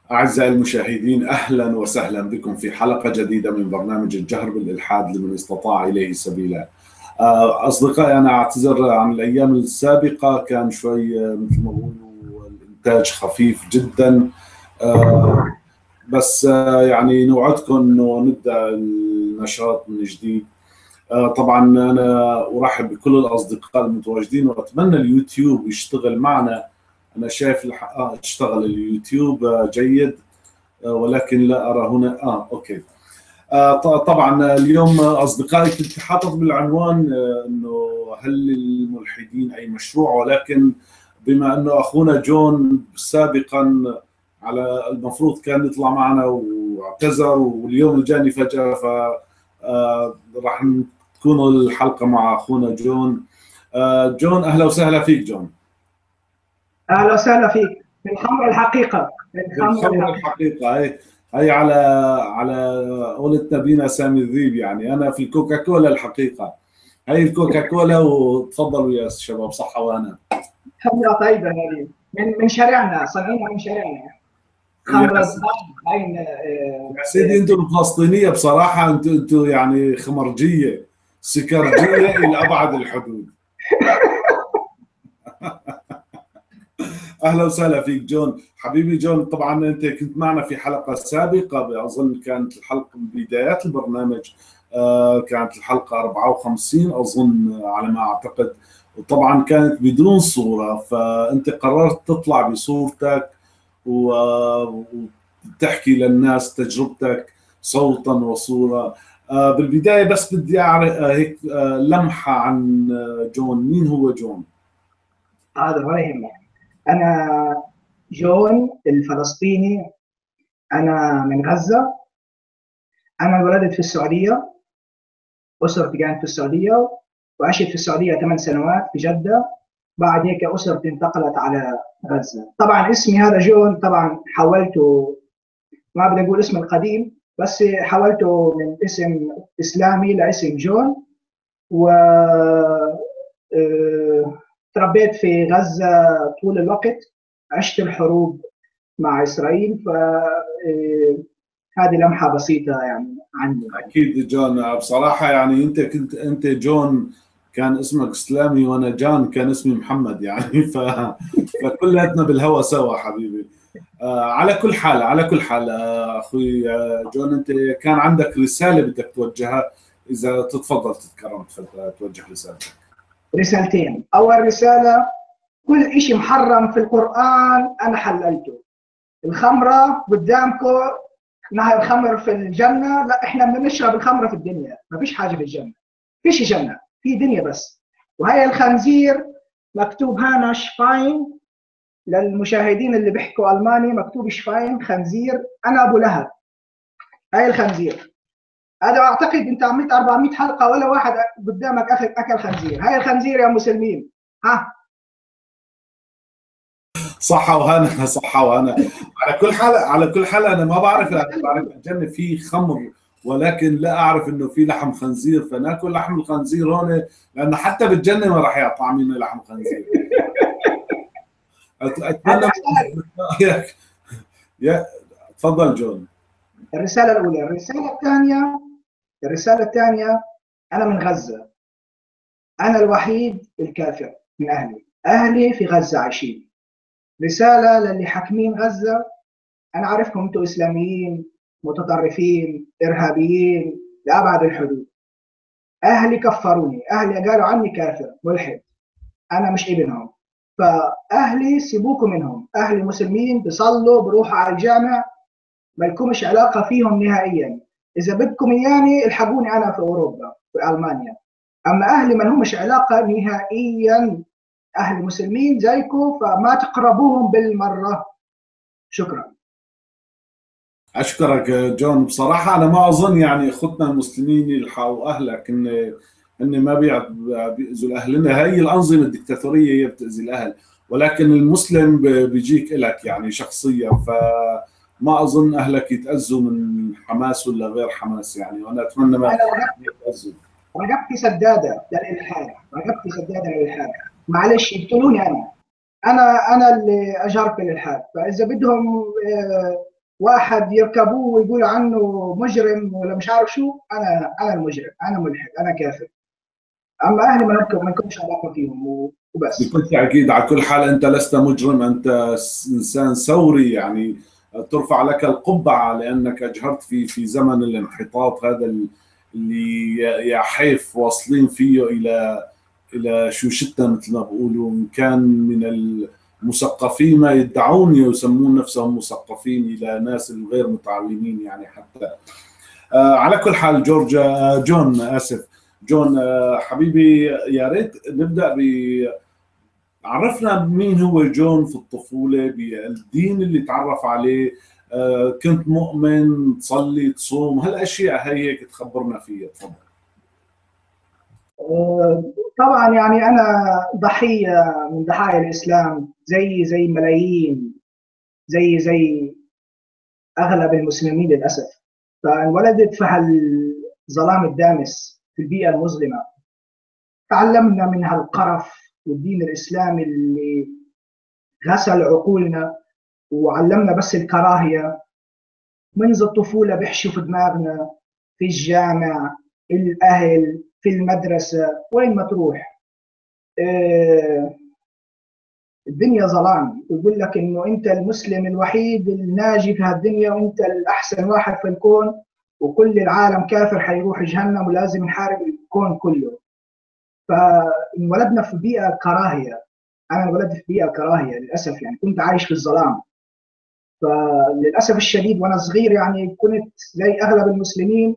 أعزائي المشاهدين، أهلا وسهلا بكم في حلقة جديدة من برنامج الجهر بالإلحاد لمن استطاع إليه سبيلا. أصدقائي، أنا أعتذر عن الأيام السابقة، كان شوي مثل ما بقولوا الإنتاج خفيف جدا. بس يعني نوعدكم أنه نبدأ النشاط من جديد. طبعا أنا أرحب بكل الأصدقاء المتواجدين وأتمنى اليوتيوب يشتغل معنا. أنا شايف اشتغل اليوتيوب جيد، ولكن لا أرى هنا أوكي. طبعا اليوم أصدقائي كنت حاطط بالعنوان أنه هل للملحدين أي مشروع، ولكن بما أنه أخونا جون سابقا على المفروض كان يطلع معنا واعتذر واليوم جاني فجأة، ف راح تكون الحلقة مع أخونا جون. جون، أهلا وسهلا فيك جون. اهلا وسهلا فيك. من خمر الحقيقه، من خمر بالخبر الحقيقه. الحقيقة هي على قولة نبينا سامي الذيب، يعني أنا في الكوكاكولا الحقيقة. هي الكوكاكولا، وتفضلوا يا شباب، صحة وهنا. خمره طيبه هذه من شارعنا، صنعينها من شارعنا. يا خمره س- زبان باين. يا سيدي، أنتم الفلسطينية بصراحة، أنتم يعني خمرجية سكرجية إلى أبعد الحدود. اهلا وسهلا فيك جون، حبيبي جون. طبعا انت كنت معنا في حلقه سابقه، اظن كانت الحلقه من بدايات البرنامج، كانت الحلقه 54 اظن على ما اعتقد. وطبعا كانت بدون صوره، فانت قررت تطلع بصورتك وتحكي للناس تجربتك صوتا وصوره. بالبدايه بس بدي اعرف هيك لمحه عن جون. مين هو جون؟ هذا ولا يهمك. انا جون الفلسطيني، انا من غزه. انا انولدت في السعوديه، اسرتي كانت في السعوديه، وعشت في السعوديه 8 سنوات في جده. بعد هيك اسرتي انتقلت على غزه. طبعا اسمي هذا جون طبعا حولته، ما بدي اقول اسم القديم، بس حولته من اسم اسلامي لاسم جون. و تربيت في غزه طول الوقت، عشت الحروب مع اسرائيل. ف هذه لمحه بسيطه يعني عني يعني. اكيد جون، بصراحه يعني انت جون كان اسمك اسلامي، وانا جان كان اسمي محمد يعني فكلنا بالهوى سوا حبيبي. على كل حال، اخوي جون، انت كان عندك رساله بدك توجهها، اذا تتفضل تتكرم توجه رسالتك. رسالتين. اول رساله: كل شيء محرم في القران انا حللته. الخمره قدامكم، نهر الخمر في الجنه، لا احنا بدنا نشرب الخمره في الدنيا. ما فيش حاجه في الجنه، فيش جنه، في دنيا بس. وهي الخنزير مكتوب هنا شفاين. للمشاهدين اللي بيحكوا الماني مكتوب شفاين خنزير. انا ابو لهب، هاي الخنزير. هذا اعتقد انت عملت 400 حلقه ولا واحد قدامك اكل خنزير. هاي الخنزير يا مسلمين. ها. صحة وهنا صحة وهنا. على كل حال انا ما بعرف، انا بعرف الجنة في خمر، ولكن لا اعرف انه في لحم خنزير، فناكل لحم الخنزير هون، لانه حتى بالجنة ما راح يطعمينا لحم خنزير. اتمنى. هذا يا يا تفضل جون. الرساله الاولى. الرساله الثانيه: انا من غزه. انا الوحيد الكافر من اهلي في غزه عايشين. رساله للي حاكمين غزه: انا عارفكم انتم اسلاميين متطرفين ارهابيين لابعد الحدود. اهلي كفروني، اهلي قالوا عني كافر ملحد. انا مش ابنهم. فاهلي سيبوكم منهم. اهلي مسلمين، بيصلوا، بروحوا على الجامع، ما لكمش علاقه فيهم نهائيا. اذا بدكم اياني الحقوني انا في اوروبا في المانيا. اما اهلي ما لهمش علاقه نهائيا. اهل مسلمين زيكم، فما تقربوهم بالمره. شكرا. اشكرك جون. بصراحة انا ما اظن يعني اخوتنا المسلمين يلحقوا اهلك، ان ما بيأذوا اهلنا. هي الانظمة الدكتاتورية هي بتأذي الاهل، ولكن المسلم بيجيك لك يعني شخصيا، فما اظن اهلك يتأذوا من حماس ولا غير حماس يعني، وانا اتمنى ما انا يتأذوا. رقبتي سداده للالحاد، رقبتي سداده للالحاد. معلش يقتلوني انا. انا اللي اجرت بالالحاد. فاذا بدهم واحد يركبوه ويقول عنه مجرم ولا مش عارف شو، انا المجرم، انا ملحد، انا كافر. اما اهلي ما نكونش علاقه فيهم وبس. بكل تأكيد. على كل حال أنت لست مجرم، أنت إنسان ثوري يعني، ترفع لك القبعة لأنك أجهرت في زمن الانحطاط هذا اللي يا حيف واصلين فيه إلى شوشتنا مثل ما بقولوا. إن كان من المثقفين ما يدعون يسمون نفسهم مثقفين إلى ناس الغير متعلمين يعني حتى. على كل حال جورج، جون آسف، جون حبيبي، يا ريت نبدأ عرفنا مين هو جون في الطفولة، بالدين اللي تعرف عليه، كنت مؤمن، تصلي، تصوم، هالأشياء هي هيك تخبرنا فيها. تفضل. طبعا يعني انا ضحيه من ضحايا الاسلام، زي ملايين، زي اغلب المسلمين للاسف. فانولدت في هالظلام الدامس في البيئه المظلمه. تعلمنا من هالقرف والدين الاسلامي اللي غسل عقولنا وعلمنا بس الكراهيه. منذ الطفوله بيحشوا في دماغنا، في الجامع، الاهل، في المدرسه، وين ما تروح. آه، الدنيا ظلام، ويقول لك انه انت المسلم الوحيد الناجي في هالدنيا، وانت الاحسن واحد في الكون، وكل العالم كافر حيروح جهنم ولازم نحارب الكون كله. فانولدنا في بيئه كراهيه. انا انولدت في بيئه كراهيه للاسف، يعني كنت عايش في الظلام. فللاسف الشديد وانا صغير يعني كنت زي اغلب المسلمين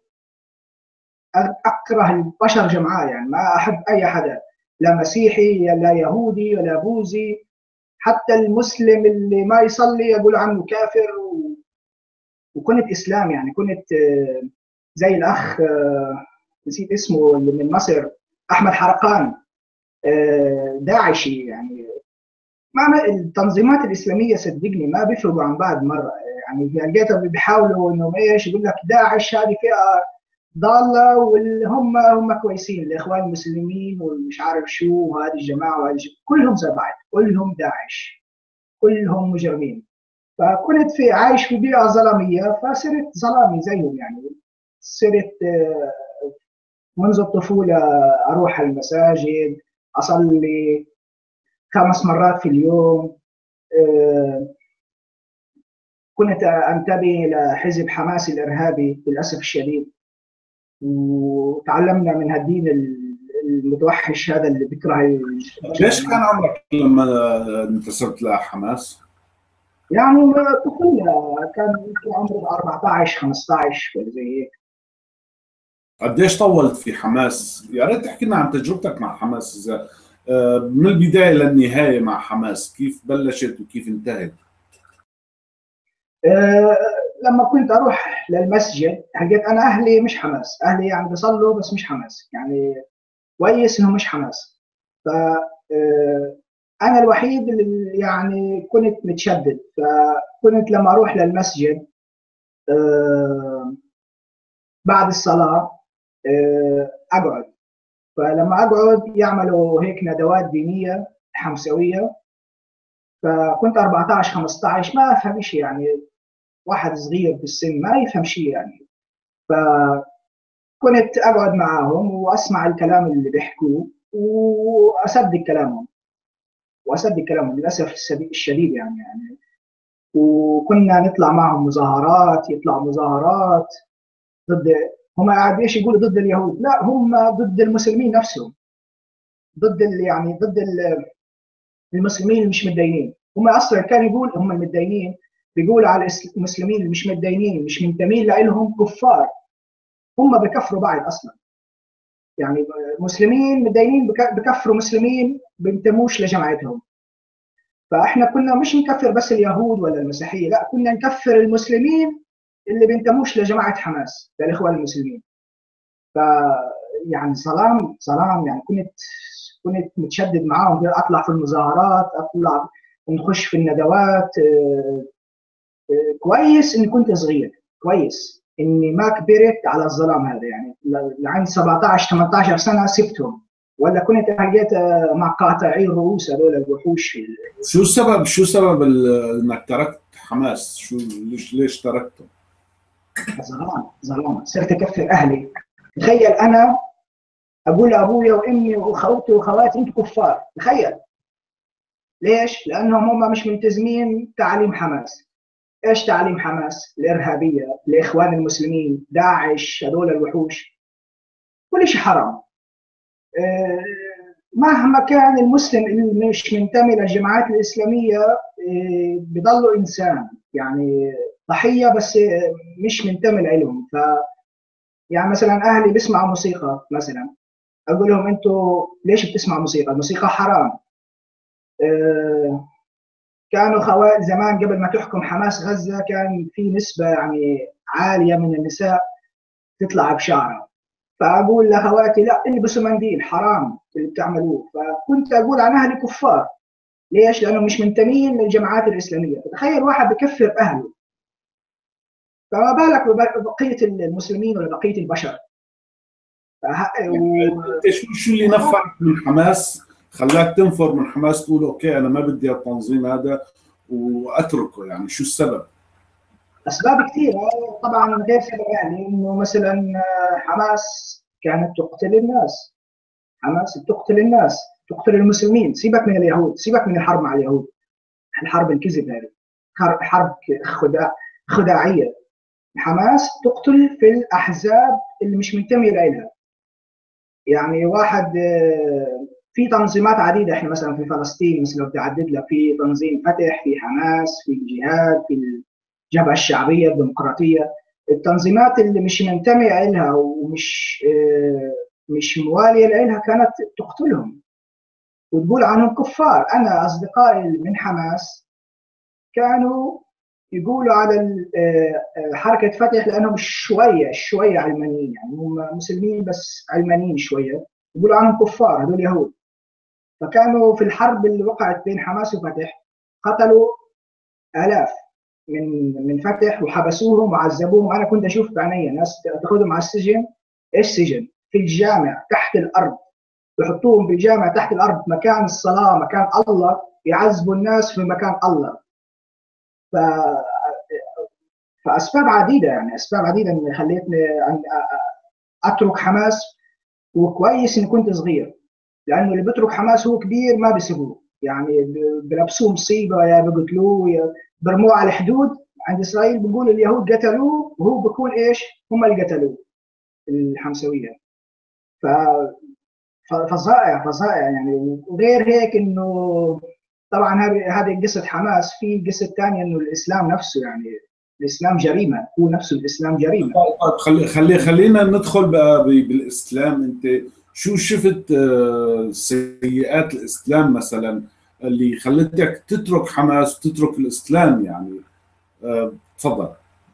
اكره البشر جمعاء، يعني ما احب اي حدا، لا مسيحي لا يهودي ولا بوذي. حتى المسلم اللي ما يصلي يقول عنه كافر وكنت اسلام، يعني كنت زي الاخ نسيت اسمه اللي من مصر، احمد حرقان، داعشي يعني. ما التنظيمات الاسلاميه صدقني ما بيفرقوا عن بعض مره. يعني لقيتهم بيحاولوا انهم ايش، يقول لك داعش هذه فئه ضاله، واللي هم كويسين، الاخوان المسلمين والمش عارف شو، وهذه الجماعه وهذه كلهم زي بعض، كلهم داعش، كلهم مجرمين. فكنت عايش في بيئه ظلاميه، فصرت ظلامي زيهم يعني. صرت منذ الطفوله اروح المساجد، اصلي 5 مرات في اليوم. آه، كنت انتمي لحزب حماس الارهابي للاسف الشديد. وتعلمنا من هالدين المتوحش هذا اللي بيكره البشر ليش كان جماعه. عمرك لما انتسبت لحماس؟ يعني طفوله، كان عمري 14 15 ولا زي هيك. قديش طولت في حماس؟ يا ريت تحكي لنا عن تجربتك مع حماس، إذا من البداية للنهاية مع حماس، كيف بلشت وكيف انتهت؟ أه لما كنت اروح للمسجد، حقيقة انا اهلي مش حماس، اهلي يعني بيصلوا بس مش حماس، يعني كويس انه مش حماس. ف انا الوحيد اللي يعني كنت متشدد. فكنت لما اروح للمسجد أه بعد الصلاه اقعد. فلما اقعد يعملوا هيك ندوات دينيه حمسويه. فكنت 14 15 ما افهم شيء يعني، واحد صغير في السن ما يفهم شيء يعني. فكنت اقعد معاهم واسمع الكلام اللي بيحكوه واصدق كلامهم للاسف الشديد يعني. وكنا نطلع معهم مظاهرات، يطلعوا مظاهرات ضد، هم قاعد ايش يقولوا ضد اليهود، لا هم ضد المسلمين نفسهم، ضد يعني ضد المسلمين اللي مش متدينين. هم اصلا كان يقول هم المتدينين، بيقولوا على المسلمين اللي مش متدينين مش منتمين لهم كفار. هم بكفروا بعض اصلا، يعني مسلمين متدينين بكفروا مسلمين بينتموش لجماعتهم. فاحنا كنا مش نكفر بس اليهود ولا المسيحيه، لا كنا نكفر المسلمين اللي بينتموش لجماعه حماس، للاخوان المسلمين. ف يعني ظلام يعني. كنت متشدد معاهم، اطلع في المظاهرات، اطلع نخش في الندوات. كويس اني كنت صغير، كويس اني ما كبرت على الظلام هذا يعني. لعند 17 18 سنه سبتهم، ولا كنت حكيت مع قاطعي الرؤوس هذول الوحوش شو سبب انك تركت حماس؟ ليش تركته؟ ظلام صرت اكفر اهلي. تخيل انا اقول لابويا وامي واخوتي واخواتي انتم كفار، تخيل. ليش؟ لانهم هم مش ملتزمين تعاليم حماس. ايش تعاليم حماس؟ الارهابيه، الاخوان المسلمين، داعش، هذول الوحوش، كل شيء حرام. مهما كان المسلم اللي مش منتمي للجماعات الاسلاميه بضله انسان، يعني ضحيه، بس مش منتمي لهم. يعني مثلا اهلي بيسمعوا موسيقى مثلا، اقول لهم انتوا ليش بتسمعوا موسيقى؟ الموسيقى حرام. آه، كانوا خوات زمان قبل ما تحكم حماس غزه كان في نسبه يعني عاليه من النساء تطلع بشعرها، فاقول لاخواتي لا البسوا منديل، حرام اللي بتعملوه. فكنت اقول عن اهلي كفار. ليش؟ لانهم مش منتمين للجماعات الاسلاميه. فتخيل واحد بكفر اهله، فما بالك ببقيه المسلمين ولا بقيه البشر. انت شو اللي نفعك من حماس، خلاك تنفر من حماس تقول اوكي انا ما بدي التنظيم هذا واتركه؟ يعني شو السبب؟ اسباب كثيره طبعا، غير سبب يعني انه مثلا حماس كانت تقتل الناس. حماس بتقتل الناس، تقتل المسلمين. سيبك من اليهود، سيبك من الحرب مع اليهود، الحرب الكذب هذه، حرب خداعيه. حماس تقتل في الاحزاب اللي مش منتميه لها. يعني واحد في تنظيمات عديده، احنا مثلا في فلسطين مثل لو تعدد لك في تنظيم فتح، في حماس، في الجهاد، في الجبهه الشعبيه الديمقراطيه. التنظيمات اللي مش منتميه لها ومش مش مواليه لها كانت تقتلهم وتقول عنهم كفار. انا اصدقائي من حماس كانوا يقولوا على حركه فتح لانهم شويه علمانيين، يعني هم مسلمين بس علمانيين شويه، يقولوا عنهم كفار، هذول يهود. فكانوا في الحرب اللي وقعت بين حماس وفتح قتلوا آلاف من فتح وحبسوهم وعذبوهم. انا كنت اشوف بعيني ناس تاخذهم على السجن. ايش سجن؟ في الجامع تحت الارض، يحطوهم في الجامع تحت الارض مكان الصلاه، مكان الله، يعذبوا الناس في مكان الله. ف... فاسباب عديده، يعني اسباب عديده اللي خلتني اترك حماس. وكويس اني كنت صغير، لانه اللي بيترك حماس هو كبير ما بيسيبوه، يعني بلبسوه مصيبه، يا بيقتلوه يا برموه على الحدود. عند اسرائيل بيقول اليهود قتلوه وهو بيكون ايش؟ هم اللي قتلوه، الحمسويه. ف... فظائع فظائع يعني. وغير هيك انه طبعا هذه قصه حماس. في قصه ثانيه انه الاسلام نفسه، يعني الاسلام جريمه، هو نفسه الاسلام جريمه. طيب خلينا ندخل بقى بالاسلام. انت شو شفت سيئات الاسلام مثلا اللي خلتك تترك حماس وتترك الاسلام يعني؟ تفضل.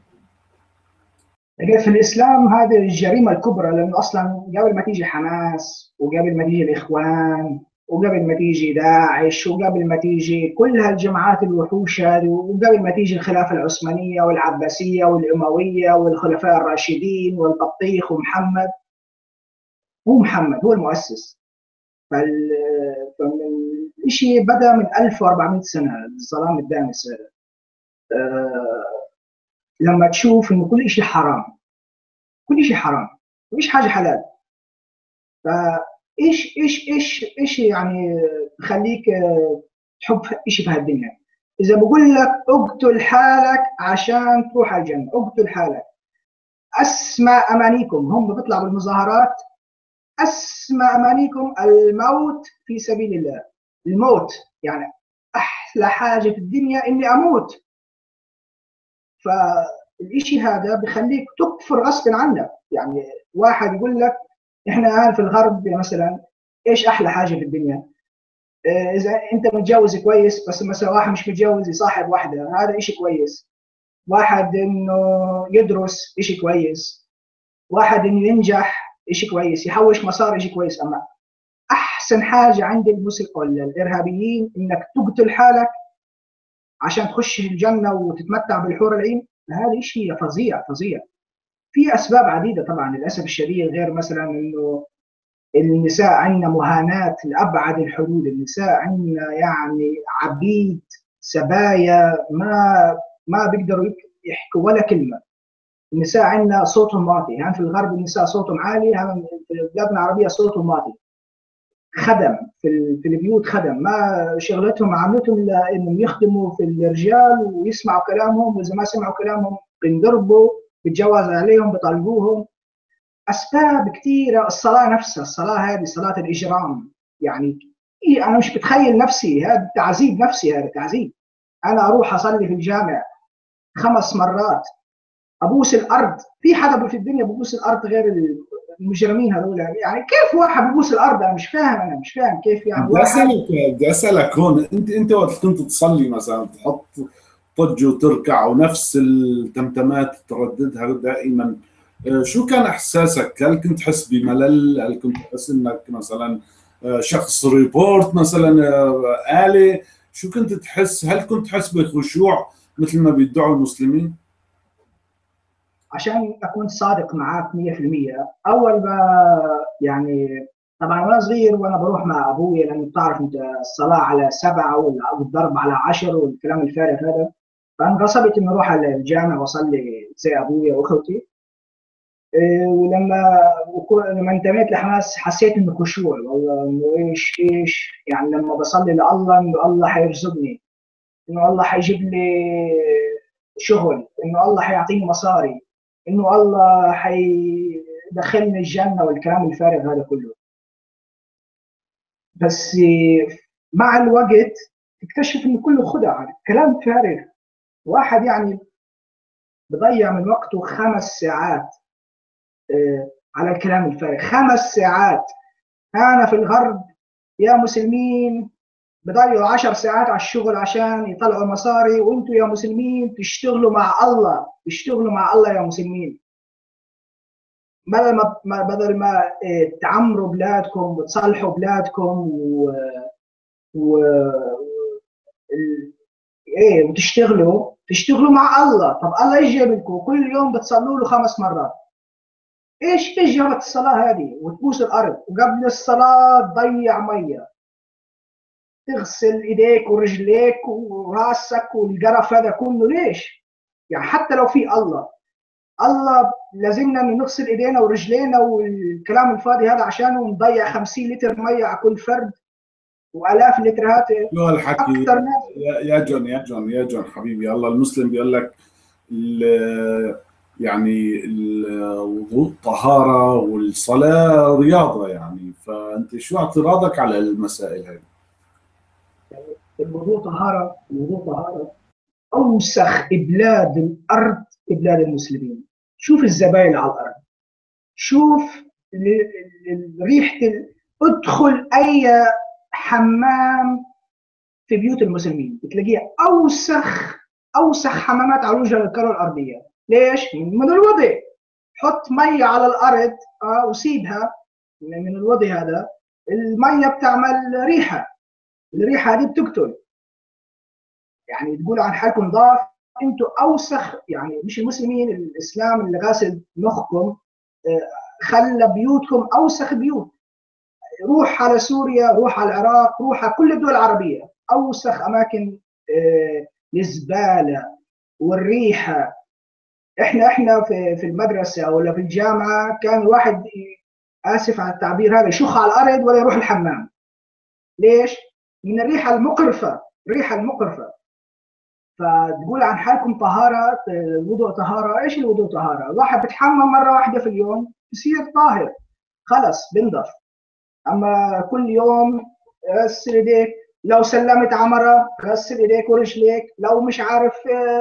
في الاسلام هذه الجريمه الكبرى، لانه اصلا قبل ما تيجي حماس وقبل ما تيجي الاخوان وقبل ما تيجي داعش وقبل ما تيجي كل هالجماعات الوحوش هذه وقبل ما تيجي الخلافه العثمانيه والعباسيه والامويه والخلفاء الراشدين والبطيخ ومحمد، هو محمد هو المؤسس. فالشيء بدا من 1400 سنه، الظلام الدامس هذا. لما تشوف انه كل شيء حرام، كل شيء حرام، مفيش حاجه حلال. فايش يعني بخليك تحب شيء في هالدنيا؟ اذا بقول لك اقتل حالك عشان تروح الجنه، اقتل حالك. اسمى امانيكم، هم بيطلعوا بالمظاهرات، اسمى امانيكم الموت في سبيل الله. الموت يعني احلى حاجه في الدنيا اني اموت. فالشيء هذا بخليك تكفر غصب عنك. يعني واحد يقول لك احنا الان في الغرب مثلا، ايش احلى حاجه في الدنيا؟ اذا انت متجوز كويس، بس مثلا واحد مش متجوز يصاحب واحده، هذا شيء كويس. واحد انه يدرس شيء كويس. واحد انه ينجح شيء كويس، يحوش مصاري شيء كويس. اما احسن حاجه عند المسلم ولا الارهابيين انك تقتل حالك عشان تخش الجنه وتتمتع بالحور العين. هذا شيء فظيع فظيع. في اسباب عديده طبعا للاسف الشديد، غير مثلا انه النساء عندنا مهانات لأبعد الحدود، النساء عندنا يعني عبيد سبايا، ما بيقدروا يحكوا ولا كلمة. النساء عندنا صوتهم واطي، يعني في الغرب النساء صوتهم عالي، هم في البلاد العربية صوتهم واطي. خدم في البيوت، خدم، ما شغلتهم عاملتهم الا انهم يخدموا في الرجال ويسمعوا كلامهم، واذا ما سمعوا كلامهم بينضربوا، بيتجوز عليهم، بيطلقوهم. اسباب كثيره. الصلاه نفسها، الصلاه هذه صلاه الاجرام يعني. إيه، انا مش بتخيل نفسي، هذا تعذيب نفسي، هذا تعذيب. انا اروح اصلي في الجامع 5 مرات، ابوس الارض. في حدا في الدنيا ببوس الارض غير المجرمين هذول؟ يعني كيف واحد ببوس الارض؟ انا مش فاهم، انا مش فاهم كيف يعني بدي واحد. اسالك بدي اسالك هون، انت وقت كنت تصلي مثلا تحط طج وتركع ونفس التمتمات ترددها دائما، شو كان احساسك؟ هل كنت تحس بملل؟ هل كنت تحس انك مثلا شخص ريبورت مثلا، آلة؟ شو كنت تحس؟ هل كنت تحس بخشوع مثل ما بيدعوا المسلمين؟ عشان اكون صادق معاك 100%، اول ما يعني طبعا وانا صغير وانا بروح مع ابوي، لانه بتعرف انت الصلاه على 7 والضرب على 10 والكلام الفارغ هذا، فانغصبت اني اروح على الجامع واصلي زي ابويا واخوتي. لما انتميت لحماس حسيت انه خشوع، والله انه ايش يعني لما بصلي لله انه الله حيرزقني، انه الله حيجيب لي شغل، انه الله حيعطيني مصاري، انه الله حيدخلني الجنه والكلام الفارغ هذا كله. بس مع الوقت تكتشف انه كله خدع، كلام فارغ. واحد يعني بضيع من وقته 5 ساعات على الكلام الفارغ، 5 ساعات. انا في الغرب يا مسلمين بضيعوا 10 ساعات على الشغل عشان يطلعوا مصاري، وانتم يا مسلمين تشتغلوا مع الله، تشتغلوا مع الله يا مسلمين. بدل ما تعمروا بلادكم وتصلحوا بلادكم و... ايه تشتغلوا مع الله. طب الله ايش جاب لكم؟ كل يوم بتصلوا له 5 مرات. ايش جابت الصلاه هذه؟ وتبوس الارض، وقبل الصلاه تضيع ميه، تغسل ايديك ورجليك وراسك والقرف هذا كله. ليش؟ يعني حتى لو في الله لازمنا نغسل ايدينا ورجلينا والكلام الفاضي هذا عشانه، ونضيع 50 لتر ميه على كل فرد والاف اللترات. شو هالحكي؟ اكثر ناس. يا جون حبيبي، الله المسلم بيقول لك يعني الوضوء طهارة والصلاة رياضة، يعني فأنت شو اعتراضك على المسائل هاي؟ الوضوء طهاره، الوضوء طهاره. اوسخ بلاد الارض بلاد المسلمين. شوف الزباين على الارض، شوف ريحه ادخل اي حمام في بيوت المسلمين بتلاقيها اوسخ حمامات على وجه الكره الارضيه. ليش؟ من الوضع. حط ميه على الارض وسيبها من الوضع هذا، الميه بتعمل ريحه، الريحه هذه بتقتل. يعني تقولوا عن حالكم نضاف، انتم اوسخ. يعني مش المسلمين، الاسلام اللي غاسل مخكم خلى بيوتكم اوسخ بيوت. روح على سوريا، روح على العراق، روح على كل الدول العربيه، اوسخ اماكن الزباله والريحه. احنا في المدرسه ولا في الجامعه كان الواحد اسف على التعبير هذا يشخ على الارض ولا يروح الحمام. ليش؟ من الريحه المقرفه، الريحه المقرفه. فتقول عن حالكم طهاره، الوضوء طهاره. ايش الوضوء طهاره؟ الواحد بتحمم مره واحده في اليوم يصير طاهر، خلص بنضف. اما كل يوم غسل ايديك، لو سلمت عمره غسل ايديك ورجليك، لو مش عارف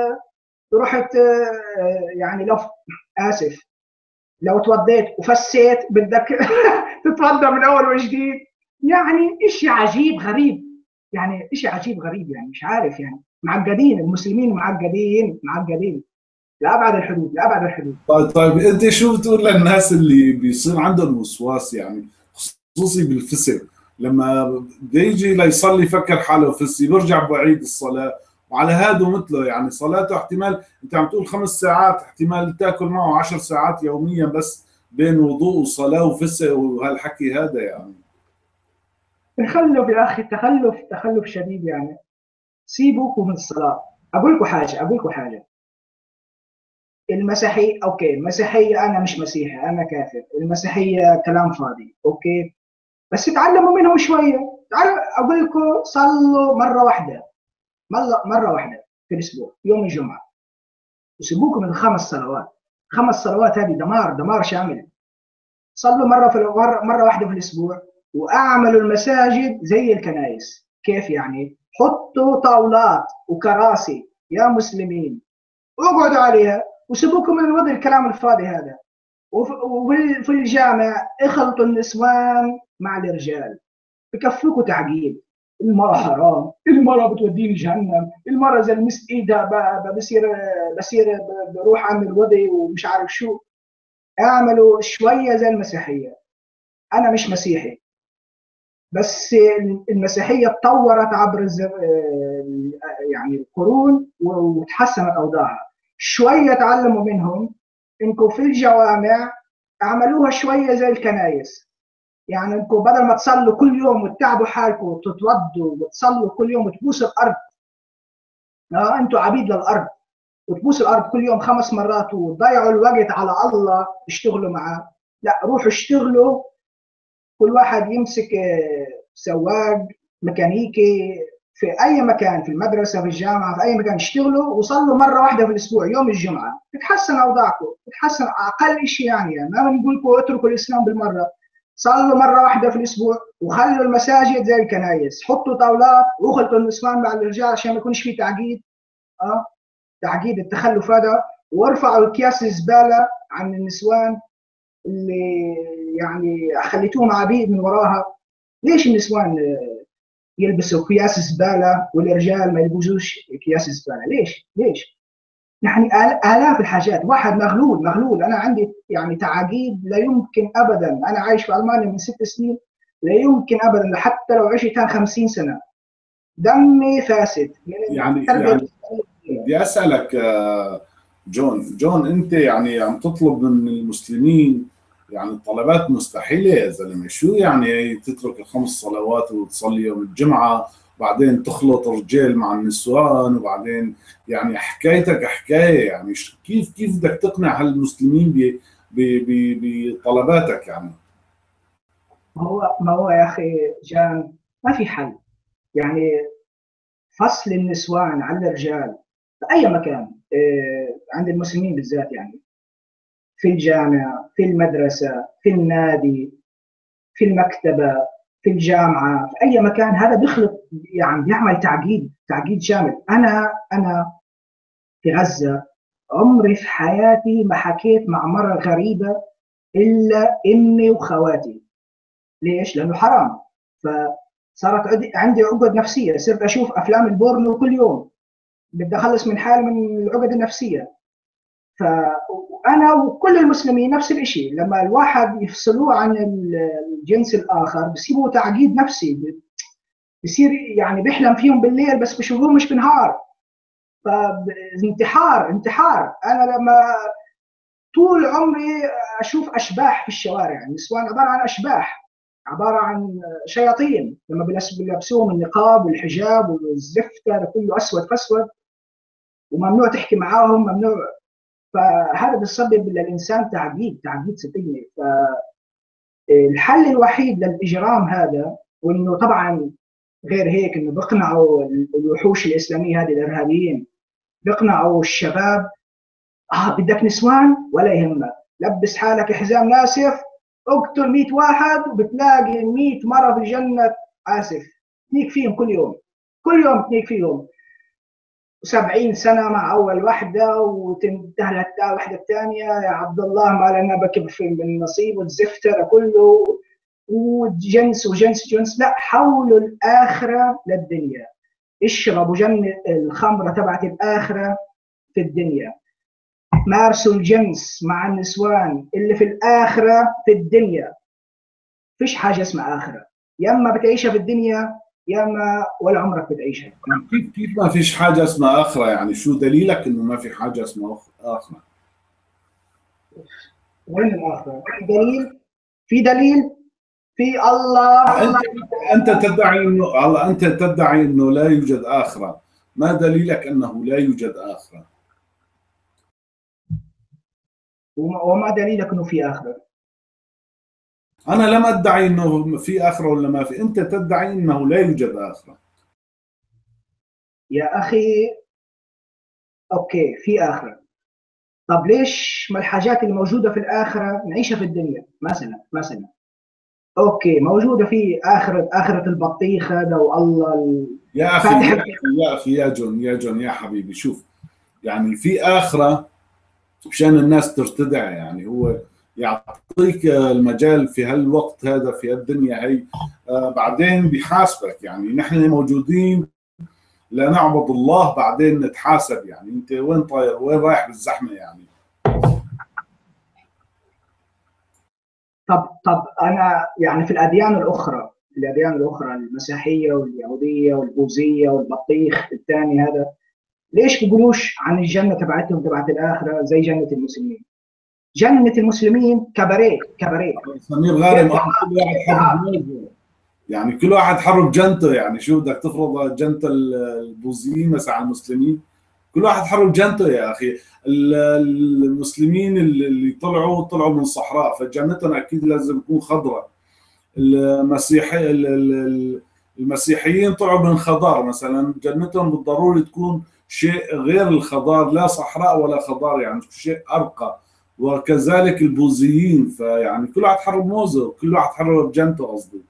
رحت يعني لو اسف لو توضيت وفسيت بدك تتوضا من اول وجديد. يعني شيء عجيب غريب، يعني شيء عجيب غريب، يعني مش عارف، يعني معقدين المسلمين، معقدين لابعد الحدود، لابعد الحدود. طيب انت شو بتقول للناس اللي بيصير عندهم وسواس، يعني خصوصي بالفسق، لما بده يجي ليصلي يفكر حاله فسي بيرجع بعيد الصلاه، وعلى هذا مثله يعني صلاته احتمال انت عم تقول 5 ساعات، احتمال تاكل معه 10 ساعات يوميا بس بين وضوء وصلاه وفسق وهالحكي هذا يعني. تخلف يا اخي، تخلف شديد يعني. سيبوكوا من الصلاه. اقول لكم حاجه. المسيحي اوكي، المسيحيه انا مش مسيحي، انا كافر. المسيحيه كلام فاضي، اوكي، بس اتعلموا منهم شويه. اقول لكم صلوا مره واحده، مره واحده في الاسبوع يوم الجمعه، وسيبوكم من الخمس صلوات. خمس صلوات هذه دمار، دمار شامل. صلوا مره واحده في الاسبوع، واعملوا المساجد زي الكنائس. كيف يعني؟ حطوا طاولات وكراسي يا مسلمين، اقعدوا عليها، وسيبوكم من وضع الكلام الفاضي هذا. وفي الجامع اخلطوا النسوان مع الرجال، بكفوكوا تعقيد. المرأة حرام، المرأة بتوديني جهنم، المرأة زي المس ايدها بصير بروح اعمل وضعي ومش عارف شو. اعملوا شوية زي المسيحية. انا مش مسيحي، بس المسيحية تطورت عبر يعني القرون وتحسنت اوضاعها. شوية تعلموا منهم. انكم في الجوامع اعملوها شوية زي الكنايس. يعني انكم بدل ما تصلوا كل يوم وتتعبوا حالكم وتتوضوا وتصلوا كل يوم وتبوسوا الارض، انتم عبيد للارض، وتبوسوا الارض كل يوم 5 مرات وتضيعوا الوقت على الله تشتغلوا معاه. لا، روحوا اشتغلوا. كل واحد يمسك سواق، ميكانيكي، في اي مكان، في المدرسه، في الجامعه، في اي مكان، اشتغلوا وصلوا مره واحده في الاسبوع يوم الجمعه. تتحسن اوضاعكم، تتحسن اقل شيء يعني ما بنقول لكم اتركوا الاسلام بالمره. صلوا مره واحده في الاسبوع، وخلوا المساجد زي الكنايس. حطوا طاولات وخلطوا النسوان مع الرجال عشان ما يكونش في تعقيد. اه تعقيد التخلف هذا. وارفعوا اكياس الزباله عن النسوان اللي يعني خليتوهم عبيد من وراها. ليش النسوان يلبسوا اكياس زباله والرجال ما يلبسوش اكياس زباله؟ ليش؟ يعني آلاف الحاجات. واحد مغلول. أنا عندي يعني تعاقيد لا يمكن أبدا. أنا عايش في ألمانيا من 6 سنين، لا يمكن أبدا حتى لو عشت 50 سنة دمي فاسد من التربية. يعني بدي اسالك جون، انت يعني عم تطلب من المسلمين يعني طلبات مستحيله يا زلمه. شو يعني تترك ال5 صلوات وتصلي يوم الجمعه، وبعدين تخلط رجال مع النسوان، وبعدين يعني حكايتك حكايه يعني. كيف بدك تقنع هالمسلمين بطلباتك يعني؟ ما هو يا أخي جان، ما في حل يعني. فصل النسوان عن الرجال في أي مكان، عند المسلمين بالذات يعني، في الجامع، في المدرسة، في النادي، في المكتبة، في الجامعة، في أي مكان، هذا بيخلق يعني بيعمل تعقيد شامل. أنا في غزة عمري في حياتي ما حكيت مع مرة غريبة إلا أمي وخواتي. ليش؟ لأنه حرام. فصارت عندي عقد نفسية، صرت أشوف أفلام البورنو كل يوم. بدي أخلص من حالي من العقد النفسية. فأنا وكل المسلمين نفس الشيء. لما الواحد يفصلوه عن الجنس الآخر بصيروا تعقيد نفسي، بصير يعني بيحلم فيهم بالليل بس بشوفوهم مش بالنهار. فانتحار. أنا لما طول عمري أشوف أشباح في الشوارع، النسوان عبارة عن أشباح، عبارة عن شياطين. لما بيلبسوهم النقاب والحجاب والزفت هذا كله أسود فأسود، وممنوع تحكي معاهم، ممنوع. فهذا بيسبب للإنسان تعقيد صدقني. فالحل الوحيد للإجرام هذا، وإنه طبعا غير هيك، إنه بيقنعوا الوحوش الإسلامية هذه الإرهابيين، بيقنعوا الشباب بدك نسوان ولا يهمك، لبس حالك حزام ناسف، اقتل 100 واحد وبتلاقي 100 مرة في جنة آسف تنيك فيهم كل يوم تنيك فيهم. 70 سنة مع أول واحدة وتنتهي الواحدة الثانية. يا عبد الله ما لنا بك في النصيب والزفتر كله وجنس. لا، حولوا الآخرة للدنيا. اشربوا الخمرة تبعت الآخرة في الدنيا. مارسوا الجنس مع النسوان اللي في الآخرة في الدنيا. فيش حاجة اسمها آخرة، يا اما بتعيشها في الدنيا يا اما ولا عمرك بتعيشها. كيف ما فيش حاجه اسمها اخره يعني؟ شو دليلك انه ما في حاجه اسمها اخره؟ وين الاخره؟ في دليل؟ في دليل؟ في الله. انت تدعي انه الله، انت تدعي انه لا يوجد اخره، ما دليلك انه لا يوجد اخره؟ وما دليلك انه في اخره؟ انا لم ادعي انه في اخره ولا ما في، انت تدعي انه لا يوجد اخره. يا اخي اوكي في اخره. طب ليش ما الحاجات اللي موجوده في الاخره نعيشها في الدنيا؟ مثلا اوكي موجوده في اخره البطيخ هذا والله يا اخي فاتح. يا اخي يا اخي يا جون يا جون يا حبيبي، شوف، يعني في اخره مشان الناس ترتدع، يعني هو يعطيك المجال في هالوقت هذا في الدنيا هي، بعدين بيحاسبك. يعني نحن موجودين لنعبد الله، بعدين نتحاسب. يعني انت وين طاير، وين رايح بالزحمه يعني؟ طب انا يعني في الاديان الاخرى، المسيحيه واليهوديه والبوذيه والبطيخ الثاني هذا، ليش بيقولوش عن الجنه تبعتهم تبعت الاخره زي جنه المسلمين؟ جنه المسلمين كباريه سمير غانم، كل واحد حر بجنته، يعني كل واحد حر بجنته. يعني شو بدك تفرض جنة البوذيين مثلا على المسلمين؟ كل واحد حر بجنته يا اخي. المسلمين اللي طلعوا من صحراء، فجنتهم اكيد لازم تكون خضراء. المسيحي المسيحيين طلعوا من خضار مثلا، جنتهم بالضروري تكون شيء غير الخضار، لا صحراء ولا خضار، يعني شيء ارقى. وكذلك البوذيين، فيعني كل واحد حر بموزه، كل واحد حر بجنته قصدي.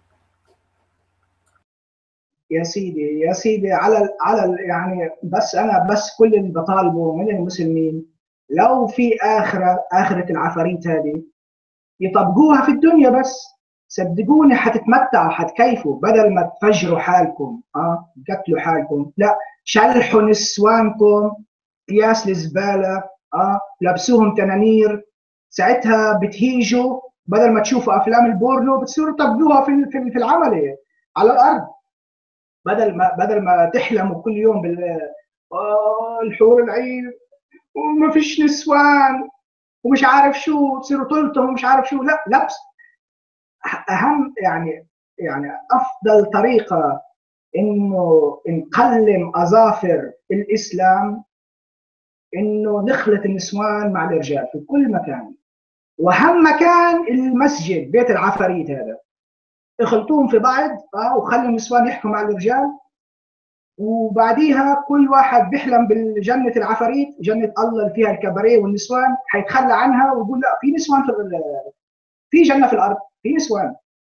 يا سيدي يعني بس انا كل اللي بطالبه من المسلمين، لو في اخره العفاريت هذه يطبقوها في الدنيا بس. صدقوني حتتمتعوا حتكيفوا، بدل ما تفجروا حالكم تقتلوا حالكم، لا شلحوا نسوانكم قياس الزباله، لبسوهم تنانير، ساعتها بتهيجوا. بدل ما تشوفوا افلام البورنو بتصيروا تطبقوها في العمل على الارض. بدل ما تحلموا كل يوم الحور العين وما فيش نسوان ومش عارف شو، تصيروا تلطم ومش عارف شو، لا لبس. اهم يعني افضل طريقه انه نقلم اظافر الاسلام انه نخلط النسوان مع الرجال في كل مكان، واهم مكان المسجد بيت العفاريت هذا، اخلطوهم في بعض وخلي النسوان يحكوا مع الرجال. وبعديها كل واحد بيحلم بالجنة العفاريت، جنة الله اللي فيها الكباريه والنسوان، حيتخلى عنها ويقول لا في نسوان في جنة في الأرض، في نسوان.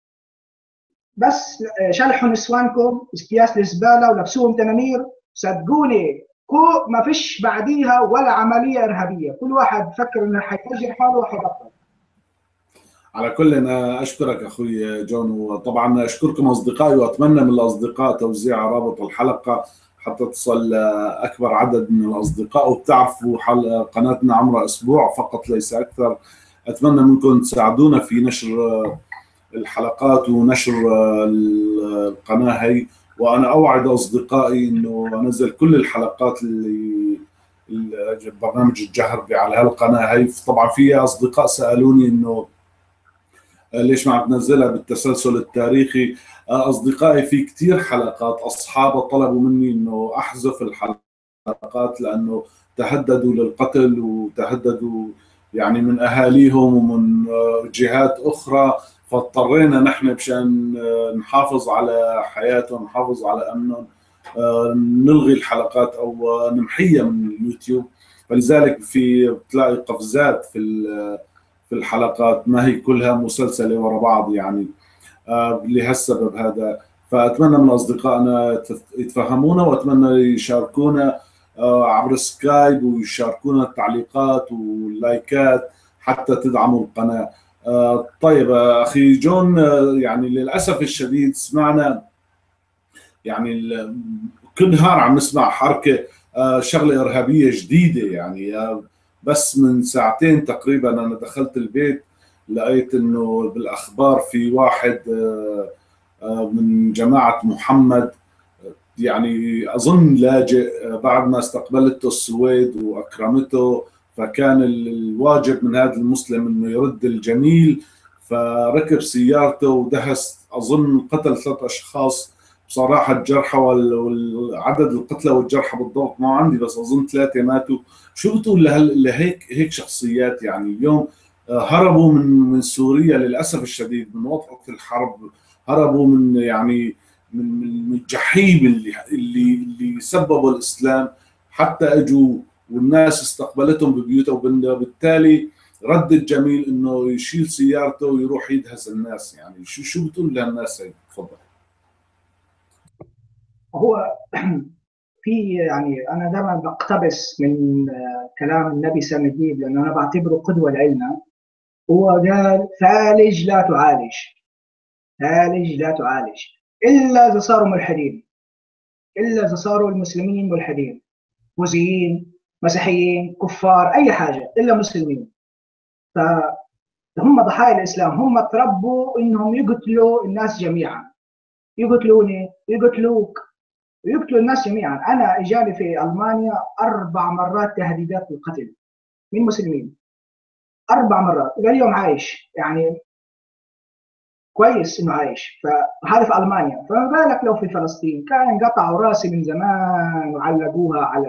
بس شلحوا نسوانكم اكياس الزبالة ولبسوهم تنانير، صدقوني ما فيش بعديها ولا عملية إرهابية، كل واحد بفكر إنه حيفجر حاله وحيبطل. على كل، انا اشكرك اخوي جون، وطبعا اشكركم اصدقائي، واتمنى من الاصدقاء توزيع رابط الحلقه حتى تصل لاكبر عدد من الاصدقاء. وبتعرفوا قناتنا عمرها اسبوع فقط ليس اكثر. اتمنى منكم تساعدونا في نشر الحلقات ونشر القناه هي. وانا اوعد اصدقائي انه انزل كل الحلقات اللي برنامج الجهر على هالقناه هي. طبعا في اصدقاء سالوني انه ليش ما عم تنزلها بالتسلسل التاريخي. اصدقائي في كثير حلقات اصحابه طلبوا مني انه احذف الحلقات لانه تهددوا للقتل وتهددوا يعني من اهاليهم ومن جهات اخرى، فاضطرينا نحن مشان نحافظ على حياتهم، نحافظ على امنهم، نلغي الحلقات او نمحيها من اليوتيوب. فلذلك بتلاقي قفزات في الحلقات، ما هي كلها مسلسلة ورا بعض يعني، لهالسبب هذا. فأتمنى من أصدقائنا يتفهمونا، وأتمنى يشاركونا عبر سكايب، ويشاركونا التعليقات واللايكات حتى تدعموا القناة. طيب أخي جون، يعني للأسف الشديد سمعنا يعني كل نهار عم نسمع حركة شغلة إرهابية جديدة. يعني بس من ساعتين تقريبا أنا دخلت البيت لقيت إنه بالأخبار في واحد من جماعة محمد، يعني أظن لاجئ، بعد ما استقبلته السويد وأكرمته فكان الواجب من هذا المسلم انه يرد الجميل، فركب سيارته ودهس، اظن قتل 3 اشخاص. بصراحه الجرحى والعدد القتلى والجرحى بالضبط ما عندي، بس اظن 3 ماتوا. شو بتقول لهيك شخصيات يعني اليوم هربوا من سوريا للاسف الشديد من وطأة الحرب، هربوا من يعني من الجحيم اللي سببه الاسلام، حتى اجوا والناس استقبلتهم ببيوتها، وبالتالي رد الجميل انه يشيل سيارته ويروح يدهس الناس. يعني شو بتقول للناس هيك؟ تفضل. هو في يعني انا دائما بقتبس من كلام النبي سام الدين، لانه انا بعتبره قدوه لنا. هو قال: فالج لا تعالج، فالج لا تعالج، الا اذا صاروا ملحدين، الا اذا صاروا المسلمين ملحدين، بوذيين، مسيحيين، كفار، اي حاجه الا مسلمين. فهم ضحايا الاسلام، هم تربوا انهم يقتلوا الناس جميعا، يقتلوني، يقتلوك، ويقتلوا الناس جميعا. انا اجاني في المانيا 4 مرات تهديدات بالقتل من مسلمين، 4 مرات، واليوم عايش يعني كويس انه عايش. فهذا في المانيا، فما بالك لو في فلسطين؟ كان قطعوا راسي من زمان وعلقوها على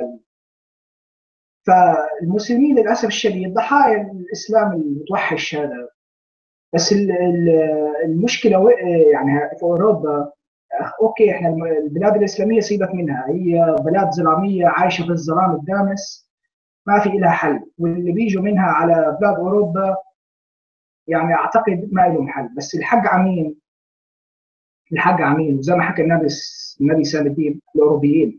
فالمسلمين للاسف الشديد ضحايا الاسلام المتوحش هذا. بس المشكله يعني في اوروبا، اوكي احنا البلاد الاسلاميه سيبك منها، هي بلاد ظلاميه عايشه في الظلام الدامس، ما في لها حل. واللي بيجوا منها على بلاد اوروبا يعني اعتقد ما لهم حل. بس الحق عمين، الحق عمين، وزي ما حكى النبي سام الدين: الاوروبيين.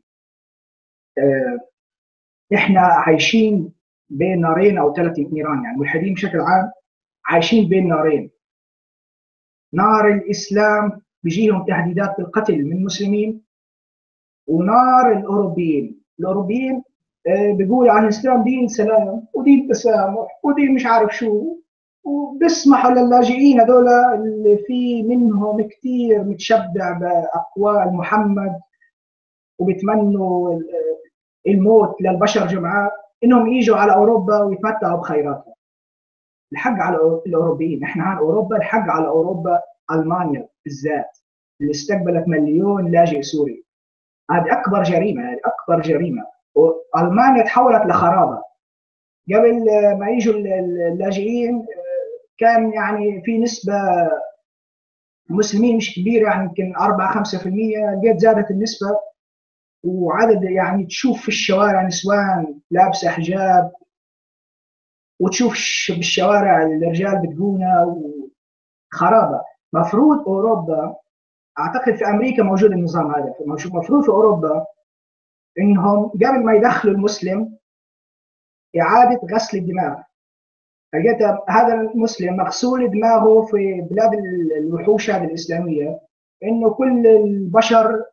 آه، احنا عايشين بين نارين او 3 نيران، يعني الملحدين بشكل عام عايشين بين نارين. نار الاسلام بيجيهم تهديدات بالقتل من مسلمين، ونار الاوروبيين. الاوروبيين بيقول عن الاسلام دين سلام ودين تسامح ودين مش عارف شو، وبيسمحوا للاجئين هذول اللي في منهم كثير متشبع باقوال محمد وبيتمنوا الموت للبشر جمعاء، انهم يجوا على اوروبا ويتمتعوا بخيراتها. الحق على الاوروبيين. احنا عن اوروبا، الحق على اوروبا. المانيا بالذات اللي استقبلت مليون لاجئ سوري، هذه اكبر جريمه، هذه اكبر جريمه. والمانيا تحولت لخرابه. قبل ما يجوا اللاجئين كان يعني في نسبه مسلمين مش كبيره، يعني يمكن 4 5%. لقيت زادت النسبه، وعدد يعني تشوف في الشوارع نسوان لابسه حجاب، وتشوف بالشوارع الرجال بتقونا، وخرابه. مفروض اوروبا، اعتقد في امريكا موجود النظام هذا، مفروض في اوروبا انهم قبل ما يدخلوا المسلم اعاده غسل الدماغ. لقيت هذا المسلم مغسول دماغه في بلاد الوحوش هذه الاسلاميه، انه كل البشر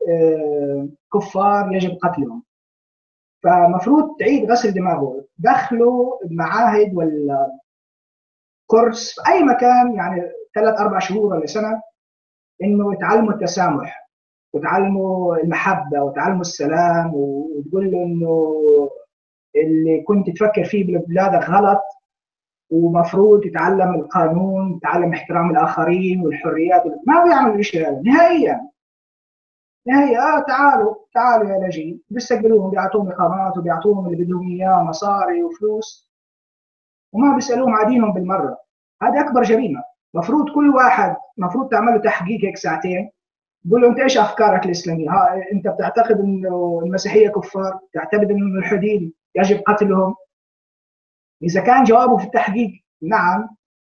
كفار يجب قتلهم. فمفروض تعيد غسل دماغه، دخلوا المعاهد ولا كورس في اي مكان، يعني 3 4 شهور ولا سنه، انه يتعلموا التسامح وتعلموا المحبه وتعلموا السلام، وتقول له انه اللي كنت تفكر فيه ببلادك غلط، ومفروض يتعلم القانون، يتعلم احترام الاخرين والحريات. ما بيعملوا الشيء هذا نهائيا، نهائيا. تعالوا تعالوا يا لاجئين، بيستقبلوهم، بيعطوهم اقامات وبيعطوهم اللي بدهم اياه، مصاري وفلوس، وما بيسالوهم عادينهم بالمره. هذه اكبر جريمه. مفروض كل واحد مفروض تعمل له تحقيق هيك ساعتين، تقول له انت ايش افكارك الاسلاميه؟ انت بتعتقد انه المسيحيه كفار؟ تعتقد انه الملحدين يجب قتلهم؟ اذا كان جوابه في التحقيق نعم،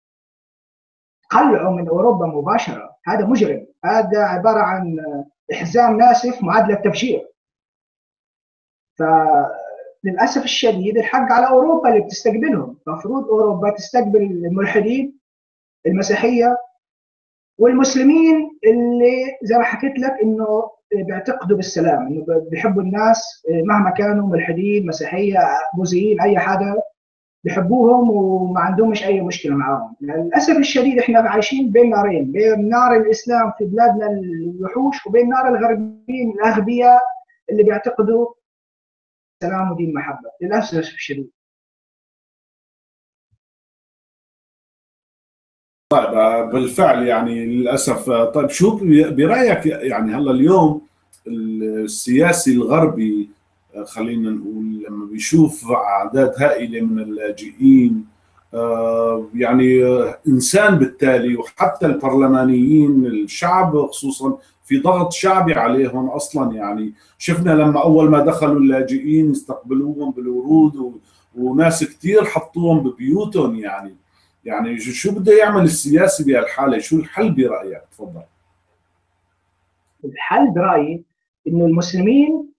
قلعوا من اوروبا مباشره. هذا مجرم، هذا عباره عن احزام ناسف معادله تبشير. فللاسف الشديد الحق على اوروبا اللي بتستقبلهم. المفروض اوروبا تستقبل الملحدين، المسيحيه، والمسلمين اللي زي ما حكيت لك انه بيعتقدوا بالسلام، انه بيحبوا الناس مهما كانوا ملحدين، مسيحيه، بوذيين، اي حاجه، بيحبوهم وما عندهمش اي مشكله معاهم. للاسف الشديد احنا عايشين بين نارين، بين نار الاسلام في بلادنا الوحوش، وبين نار الغربيين الاغبياء اللي بيعتقدوا سلام ودين محبه، للاسف الشديد. طيب بالفعل يعني للاسف. طيب شو برايك يعني هلا اليوم السياسي الغربي، خلينا نقول لما بيشوف اعداد هائله من اللاجئين، يعني انسان بالتالي، وحتى البرلمانيين الشعب خصوصا في ضغط شعبي عليهم اصلا. يعني شفنا لما اول ما دخلوا اللاجئين استقبلوهم بالورود وناس كثير حطوهم ببيوتهم. يعني شو بده يعمل السياسي بهالحاله؟ شو الحل برايك؟ تفضل. الحل برايي انه المسلمين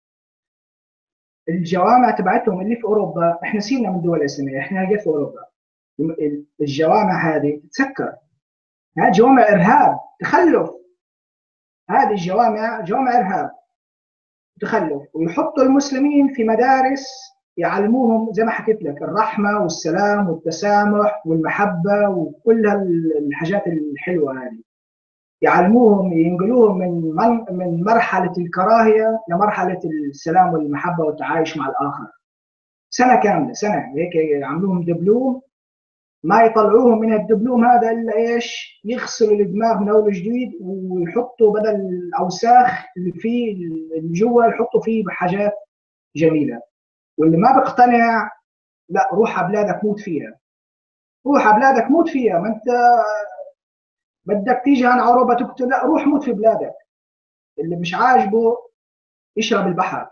الجوامع تبعتهم اللي في اوروبا، احنا سيبنا من الدول الاسلاميه، احنا جيت في اوروبا، الجوامع هذه تتسكر. هذه جوامع ارهاب، تخلف. هذه الجوامع جوامع ارهاب وتخلف، ويحطوا المسلمين في مدارس يعلموهم زي ما حكيت لك الرحمه والسلام والتسامح والمحبه وكل الحاجات الحلوه هذه. يعلموهم، ينقلوهم من مرحله الكراهيه لمرحله السلام والمحبه والتعايش مع الاخر. سنه كامله، سنه هيك يعملوهم دبلوم، ما يطلعوهم من الدبلوم هذا الا ايش؟ يغسلوا الدماغ من اول وجديد، ويحطوا بدل الاوساخ اللي فيه اللي جوا يحطوا فيه حاجات جميله. واللي ما بيقتنع، لا روح على بلادك موت فيها، روح على بلادك موت فيها. ما انت بدك تيجي عن اوروبا تقتل؟ لا، روح موت في بلادك. اللي مش عاجبه يشرب البحر.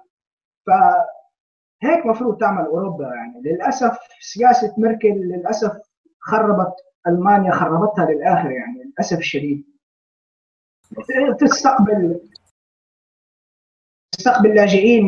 فهيك مفروض تعمل اوروبا. يعني للاسف سياسه ميركل للاسف خربت المانيا، خربتها للاخر يعني للاسف الشديد. تستقبل لاجئين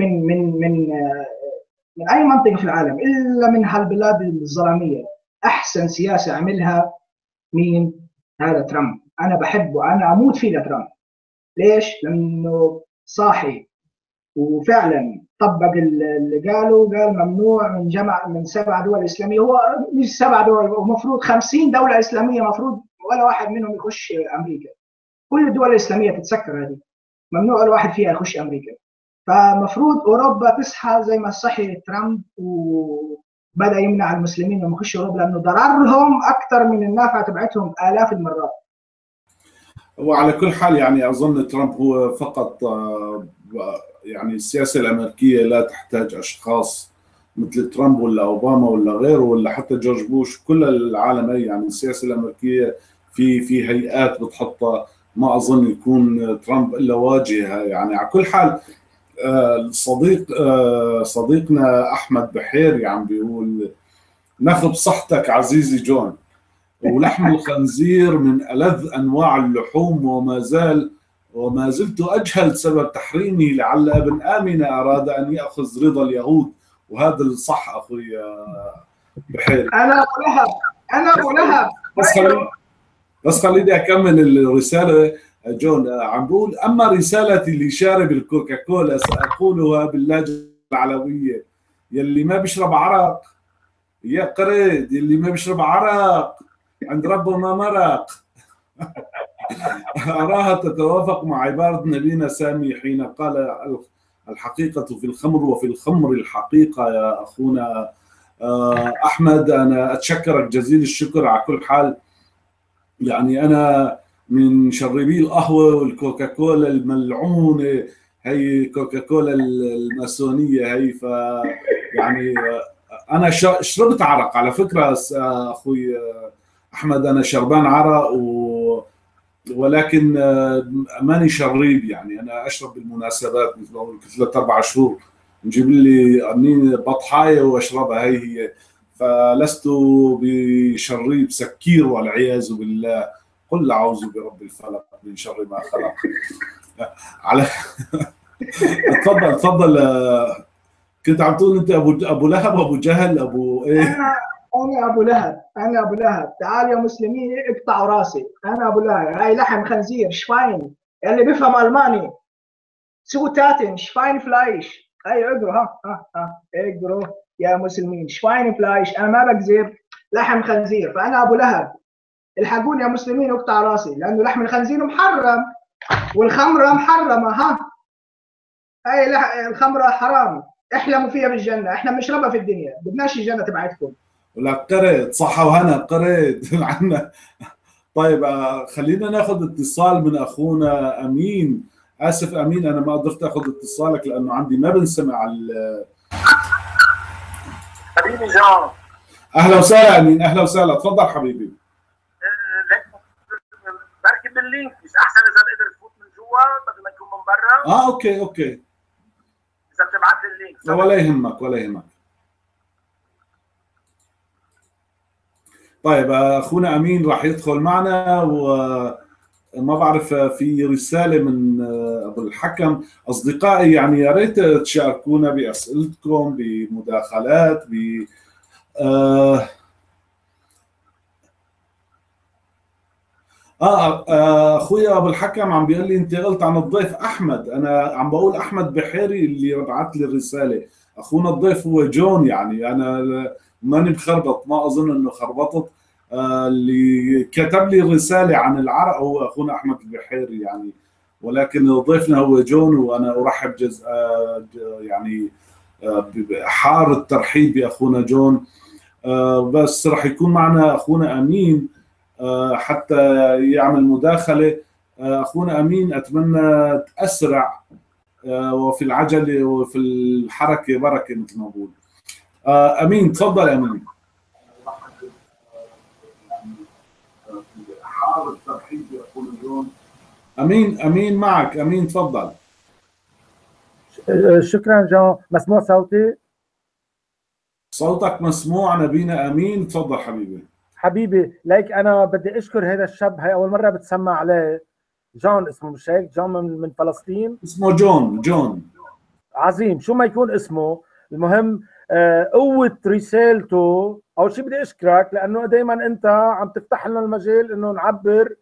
من اي منطقه في العالم الا من هالبلاد الظلاميه. احسن سياسه عملها مين؟ هذا ترامب. انا بحبه، انا اموت فيه لترامب. ليش؟ لانه صاحي وفعلا طبق اللي قاله. قال ممنوع من جمع من 7 دول اسلاميه. هو مش 7 دول، ومفروض 50 دوله اسلاميه، مفروض ولا واحد منهم يخش امريكا. كل الدول الاسلاميه تتسكر هذه، ممنوع الواحد فيها يخش امريكا. فمفروض اوروبا تصحى زي ما صحي ترامب وبدا يمنع المسلمين انهم يخشوا اوروبا، لانه ضررهم اكثر من النافعه تبعتهم الاف المرات. وعلى كل حال يعني اظن ترامب هو فقط يعني السياسه الامريكيه لا تحتاج اشخاص مثل ترامب ولا اوباما ولا غيره ولا حتى جورج بوش. كل العالم يعني السياسه الامريكيه في هيئات بتحطها. ما اظن يكون ترامب الا واجهه. يعني على كل حال صديقنا احمد بحيري عم بيقول: نخب صحتك عزيزي جون، ولحم الخنزير من ألذ أنواع اللحوم، وما زلت أجهل سبب تحريمه، لعل ابن آمنة أراد أن يأخذ رضا اليهود. وهذا الصح أخوي بحيري. انا ابو لهب، انا ابو لهب. بس خليني أكمل الرسالة. جون عم بقول: أما رسالتي لشارب الكوكاكولا سأقولها باللهجة العلوية: يلي ما بيشرب عرق يا قريد، يلي ما بيشرب عرق عند ربه ما مرق. أراها تتوافق مع عبارة نبينا سامي حين قال: الحقيقة في الخمر وفي الخمر الحقيقة. يا أخونا أحمد، أنا أتشكرك جزيل الشكر. على كل حال يعني أنا من شربي القهوة والكوكاكولا الملعونة، هي كوكاكولا الماسونية هي. ف يعني أنا شربت عرق على فكرة أخوي أحمد. أنا شربان عرق ولكن ماني شريب. يعني انا اشرب بالمناسبات، مثل كل 3 4 شهور نجيب لي قرنين بطحايه واشربها. هي فلست بشريب سكير والعياذ بالله. قل اعوذ برب الفلق من شر ما خلق. على تفضل تفضل. كنت عم تقول انت ابو لهب، ابو جهل، ابو ايه؟ انا ابو لهب، انا ابو لهب. تعال يا مسلمين اقطعوا راسي، انا ابو لهب. هاي لحم خنزير، شفاين. اللي بيفهم الماني سو تاتن شفاين فلايش. هاي اقروا، ها اقروا يا مسلمين. شفاين فلايش، انا ما بكذب، لحم خنزير. فانا ابو لهب. الحقوني يا مسلمين اقطع راسي، لانه لحم الخنزير محرم والخمره محرمه. هاي الخمره حرام، احلموا فيها بالجنه، احنا بنشربها في الدنيا، بدناش الجنه تبعتكم. ولا قرد صحة وهنا قرد عنا. طيب خلينا ناخذ اتصال من اخونا امين. اسف امين، انا ما قدرت اخذ اتصالك لانه عندي ما بنسمع حبيبي جان. اهلا وسهلا امين، اهلا وسهلا، تفضل حبيبي. بركب اللينك مش احسن اذا بقدر تفوت من جوا بدل ما يكون من برا؟ اوكي اذا بتبعت لي اللينك. ولا يهمك ولا يهمك. طيب اخونا امين راح يدخل معنا، وما بعرف في رساله من ابو الحكم. اصدقائي يعني يا ريت تشاركونا باسئلتكم، بمداخلات، ب اخويا ابو الحكم عم بيقول لي انت قلت عن الضيف احمد. انا عم بقول احمد بحيري اللي بعث لي الرساله. اخونا الضيف هو جون، يعني انا ماني مخربط، ما اظن انه خربطت. اللي كتب لي الرساله عن العرق هو اخونا احمد البحيري يعني، ولكن ضيفنا هو جون، وانا ارحب يعني حار الترحيب باخونا جون. بس راح يكون معنا اخونا امين حتى يعمل مداخله. اخونا امين اتمنى تاسرع، وفي العجله وفي الحركه بركه مثل ما بقول. امين تفضل امين. حار الترحيب باخونا جون. امين معك، امين تفضل. شكرا جون. مسموع صوتي؟ صوتك مسموع نبينا امين، تفضل حبيبي. ليك انا بدي اشكر هذا الشاب، هاي اول مره بتسمع عليه. جون اسمه مش هيك؟ جون من فلسطين. اسمه جون عظيم، شو ما يكون اسمه. المهم قوة رسالته. اول شيء بدي اشكرك لانه دائما انت عم تفتح لنا المجال انه نعبر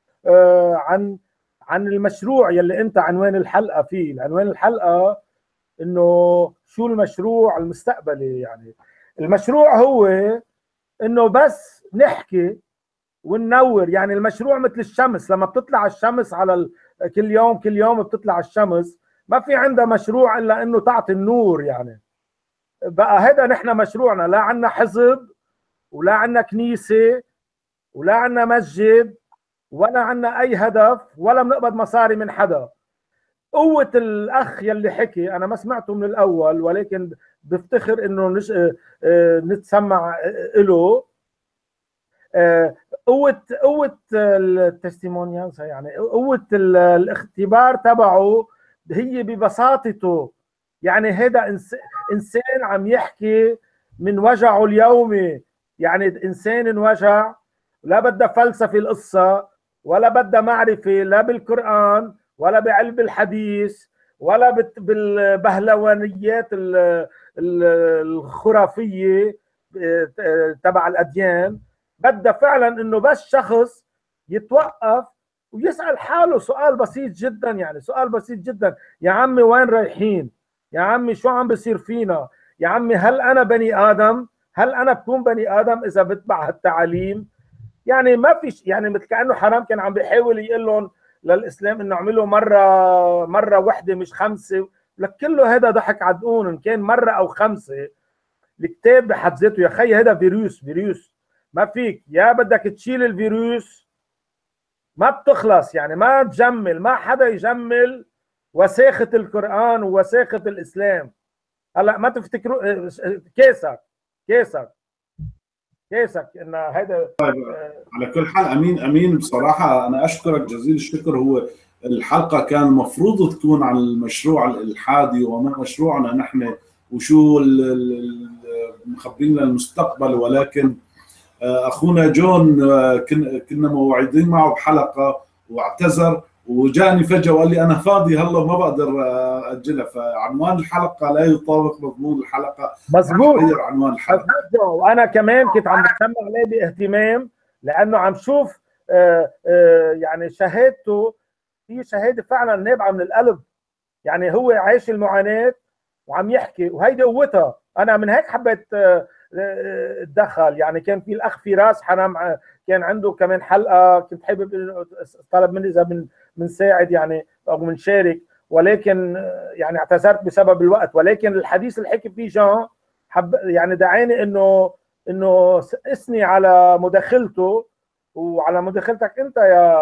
عن المشروع يلي انت عنوان الحلقة فيه. عنوان الحلقة انه شو المشروع المستقبلي. يعني المشروع هو انه بس نحكي وننور. يعني المشروع مثل الشمس، لما بتطلع الشمس على كل يوم بتطلع الشمس، ما في عندها مشروع الا انه تعطي النور. يعني بقى هذا نحن مشروعنا. لا عنا حزب، ولا عنا كنيسة، ولا عنا مسجد، ولا عنا اي هدف، ولا بنقبض مصاري من حدا. قوة الأخ يلي حكي أنا ما سمعته من الأول، ولكن بفتخر إنه نتسمع له. قوة التستيمونيالز، يعني قوة الاختبار تبعه هي ببساطته. يعني هذا إنسان عم يحكي من وجعه اليومي. يعني إنسان انوجع، لا بدها فلسفة القصة، ولا بدها معرفة لا بالقرآن ولا بعلم الحديث ولا بالبهلوانيات الخرافية تبع الأديان. بدها فعلا انه بس شخص يتوقف ويسأل حاله سؤال بسيط جدا. يعني سؤال بسيط جدا: يا عمي وين رايحين؟ يا عمي شو عم بصير فينا؟ يا عمي هل انا بني ادم؟ هل انا بكون بني ادم اذا بتبع هالتعاليم؟ يعني ما فيش، يعني مثل كانه حرام كان عم بيحاول يقول لهم للاسلام انه اعملوا مره واحده مش خمسه. لك كله هذا ضحك عدقون. ان كان مره او خمسه، الكتاب بحد ذاته يا خي هذا فيروس. ما فيك، يا بدك تشيل الفيروس ما بتخلص. يعني ما تجمل، ما حدا يجمل وساخة القرآن ووساخة الإسلام. هلا ما تفتكروا كيسك ان هذا. على كل حال امين بصراحه انا اشكرك جزيل الشكر. هو الحلقه كان المفروض تكون عن المشروع الالحادي وما مشروعنا نحن وشو مخبين لنا المستقبل، ولكن اخونا جون كنا موعدين معه بحلقه واعتذر وجاني فجاه وقال لي انا فاضي هلا وما بقدر اجلها، فعنوان الحلقه لا يطابق مضمون الحلقه. مظبوط، غير عنوان الحلقه. وانا كمان كنت عم بتسمع عليه باهتمام لانه عم شوف يعني شهادته هي شهاده فعلا نابعه من القلب. يعني هو عايش المعاناه وعم يحكي، وهيدي قوتها. انا من هيك حبيت اتدخل. يعني كان في الاخ فراس حرام كان عنده كمان حلقه، كنت حابب طلب مني اذا بنساعد يعني او بنشارك، ولكن يعني اعتذرت بسبب الوقت. ولكن الحديث اللي حكي فيه جان يعني دعاني انه اثني على مداخلته وعلى مداخلتك انت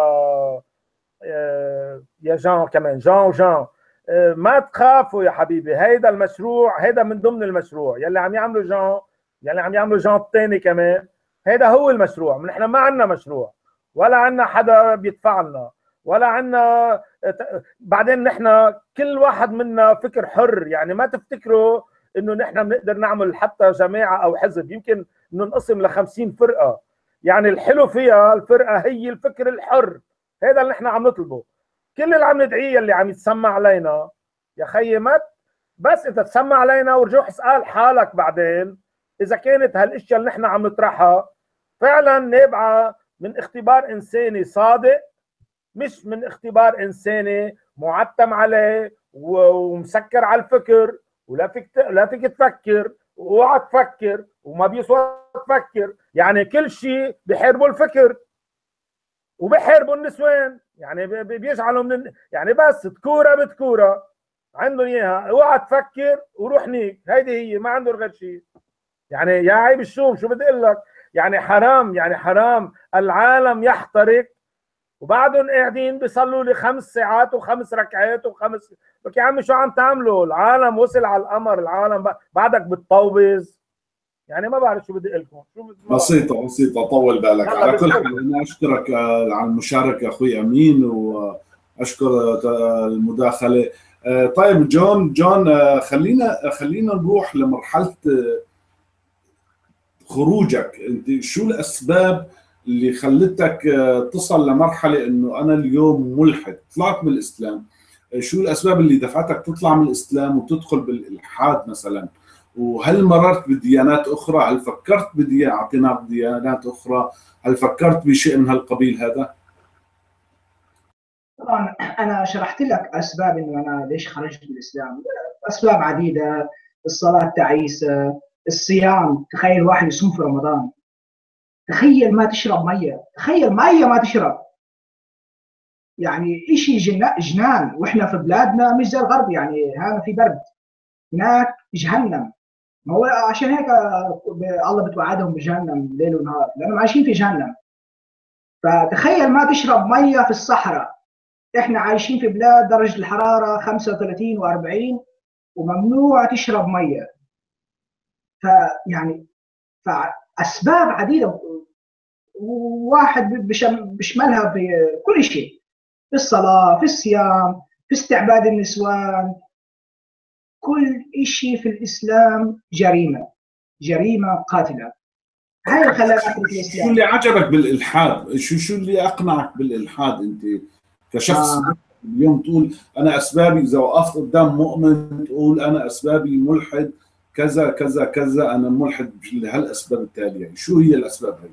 يا جان كمان جان ما تخافوا يا حبيبي. هيدا المشروع، هيدا من ضمن المشروع يلي عم يعملوا جان، يلي عم يعملوا جان الثاني كمان. هيدا هو المشروع. نحن ما عندنا مشروع ولا عندنا حدا بيدفع لنا ولا عندنا. بعدين نحن كل واحد منا فكر حر، يعني ما تفتكروا انه نحن بنقدر نعمل حتى جماعه او حزب. يمكن انه نقسم ل50 فرقه، يعني الحلو فيها الفرقه هي الفكر الحر. هذا اللي نحن عم نطلبه. كل اللي عم ندعيه اللي عم يتسمع علينا يا خيي، ما بس انت تسمع علينا ورجوع اسال حالك بعدين اذا كانت هالاشياء اللي نحن عم نطرحها فعلا نابعه من اختبار انساني صادق، مش من اختبار انساني معتم عليه ومسكر على الفكر، ولا فيك لا فيك تفكر، واوعى تفكر وما بيسوى تفكر. يعني كل شيء بحاربوا الفكر وبحاربوا النسوان، يعني بيجعلوا يعني بس تكوره بتكوره عندهم اياها. اوعى تفكر وروح نيك، هيدي هي، ما عندهم غير شيء. يعني يا عيب الشوم، شو بدي اقول لك؟ يعني حرام، يعني حرام العالم يحترق وبعدهم قاعدين بيصلوا لي 5 ساعات و5 ركعات و5. لك يا عمي شو عم تعملوا؟ العالم وصل على القمر، العالم بعدك بتطوبز. يعني ما بعرف شو بدي اقول لكم. بسيطة طول بالك. على كل حال أنا أشكرك على المشاركة أخوي أمين، وأشكر المداخلة. طيب جون خلينا نروح لمرحلة خروجك. أنت شو الأسباب اللي خلتك تصل لمرحلة إنه أنا اليوم ملحد، طلعت من الإسلام؟ شو الأسباب اللي دفعتك تطلع من الإسلام وتدخل بالإلحاد مثلا؟ وهل مررت بديانات أخرى؟ هل فكرت باعتناق ديانات أخرى؟ هل فكرت بشيء من هالقبيل هذا؟ طبعا انا شرحت لك اسباب انه انا ليش خرجت من الاسلام. اسباب عديده: الصلاه تعيسه، الصيام. تخيل واحد يصوم في رمضان، تخيل ما تشرب ميه، تخيل ميه ما تشرب. يعني شيء جنان. واحنا في بلادنا مش زي الغرب، يعني هنا في برد، هناك جهنم. ما هو عشان هيك الله بتوعدهم بجهنم ليل ونهار، لانهم عايشين في جهنم. فتخيل ما تشرب ميه في الصحراء. احنا عايشين في بلاد درجه الحراره 35 و40 وممنوع تشرب ميه. فيعني فاسباب عديده، وواحد بيشملها في كل شيء: في الصلاه، في الصيام، في استعباد النسوان. كل شيء في الاسلام جريمه، جريمه قاتله. هاي اللي خلاني اترك الاسلام. شو اللي عجبك بالإلحاد؟ شو اللي أقنعك بالإلحاد أنت كشخص؟ اليوم تقول أنا أسبابي، إذا وقفت قدام مؤمن تقول أنا أسبابي ملحد كذا كذا كذا، أنا ملحد لهالأسباب التالية. يعني شو هي الأسباب هي؟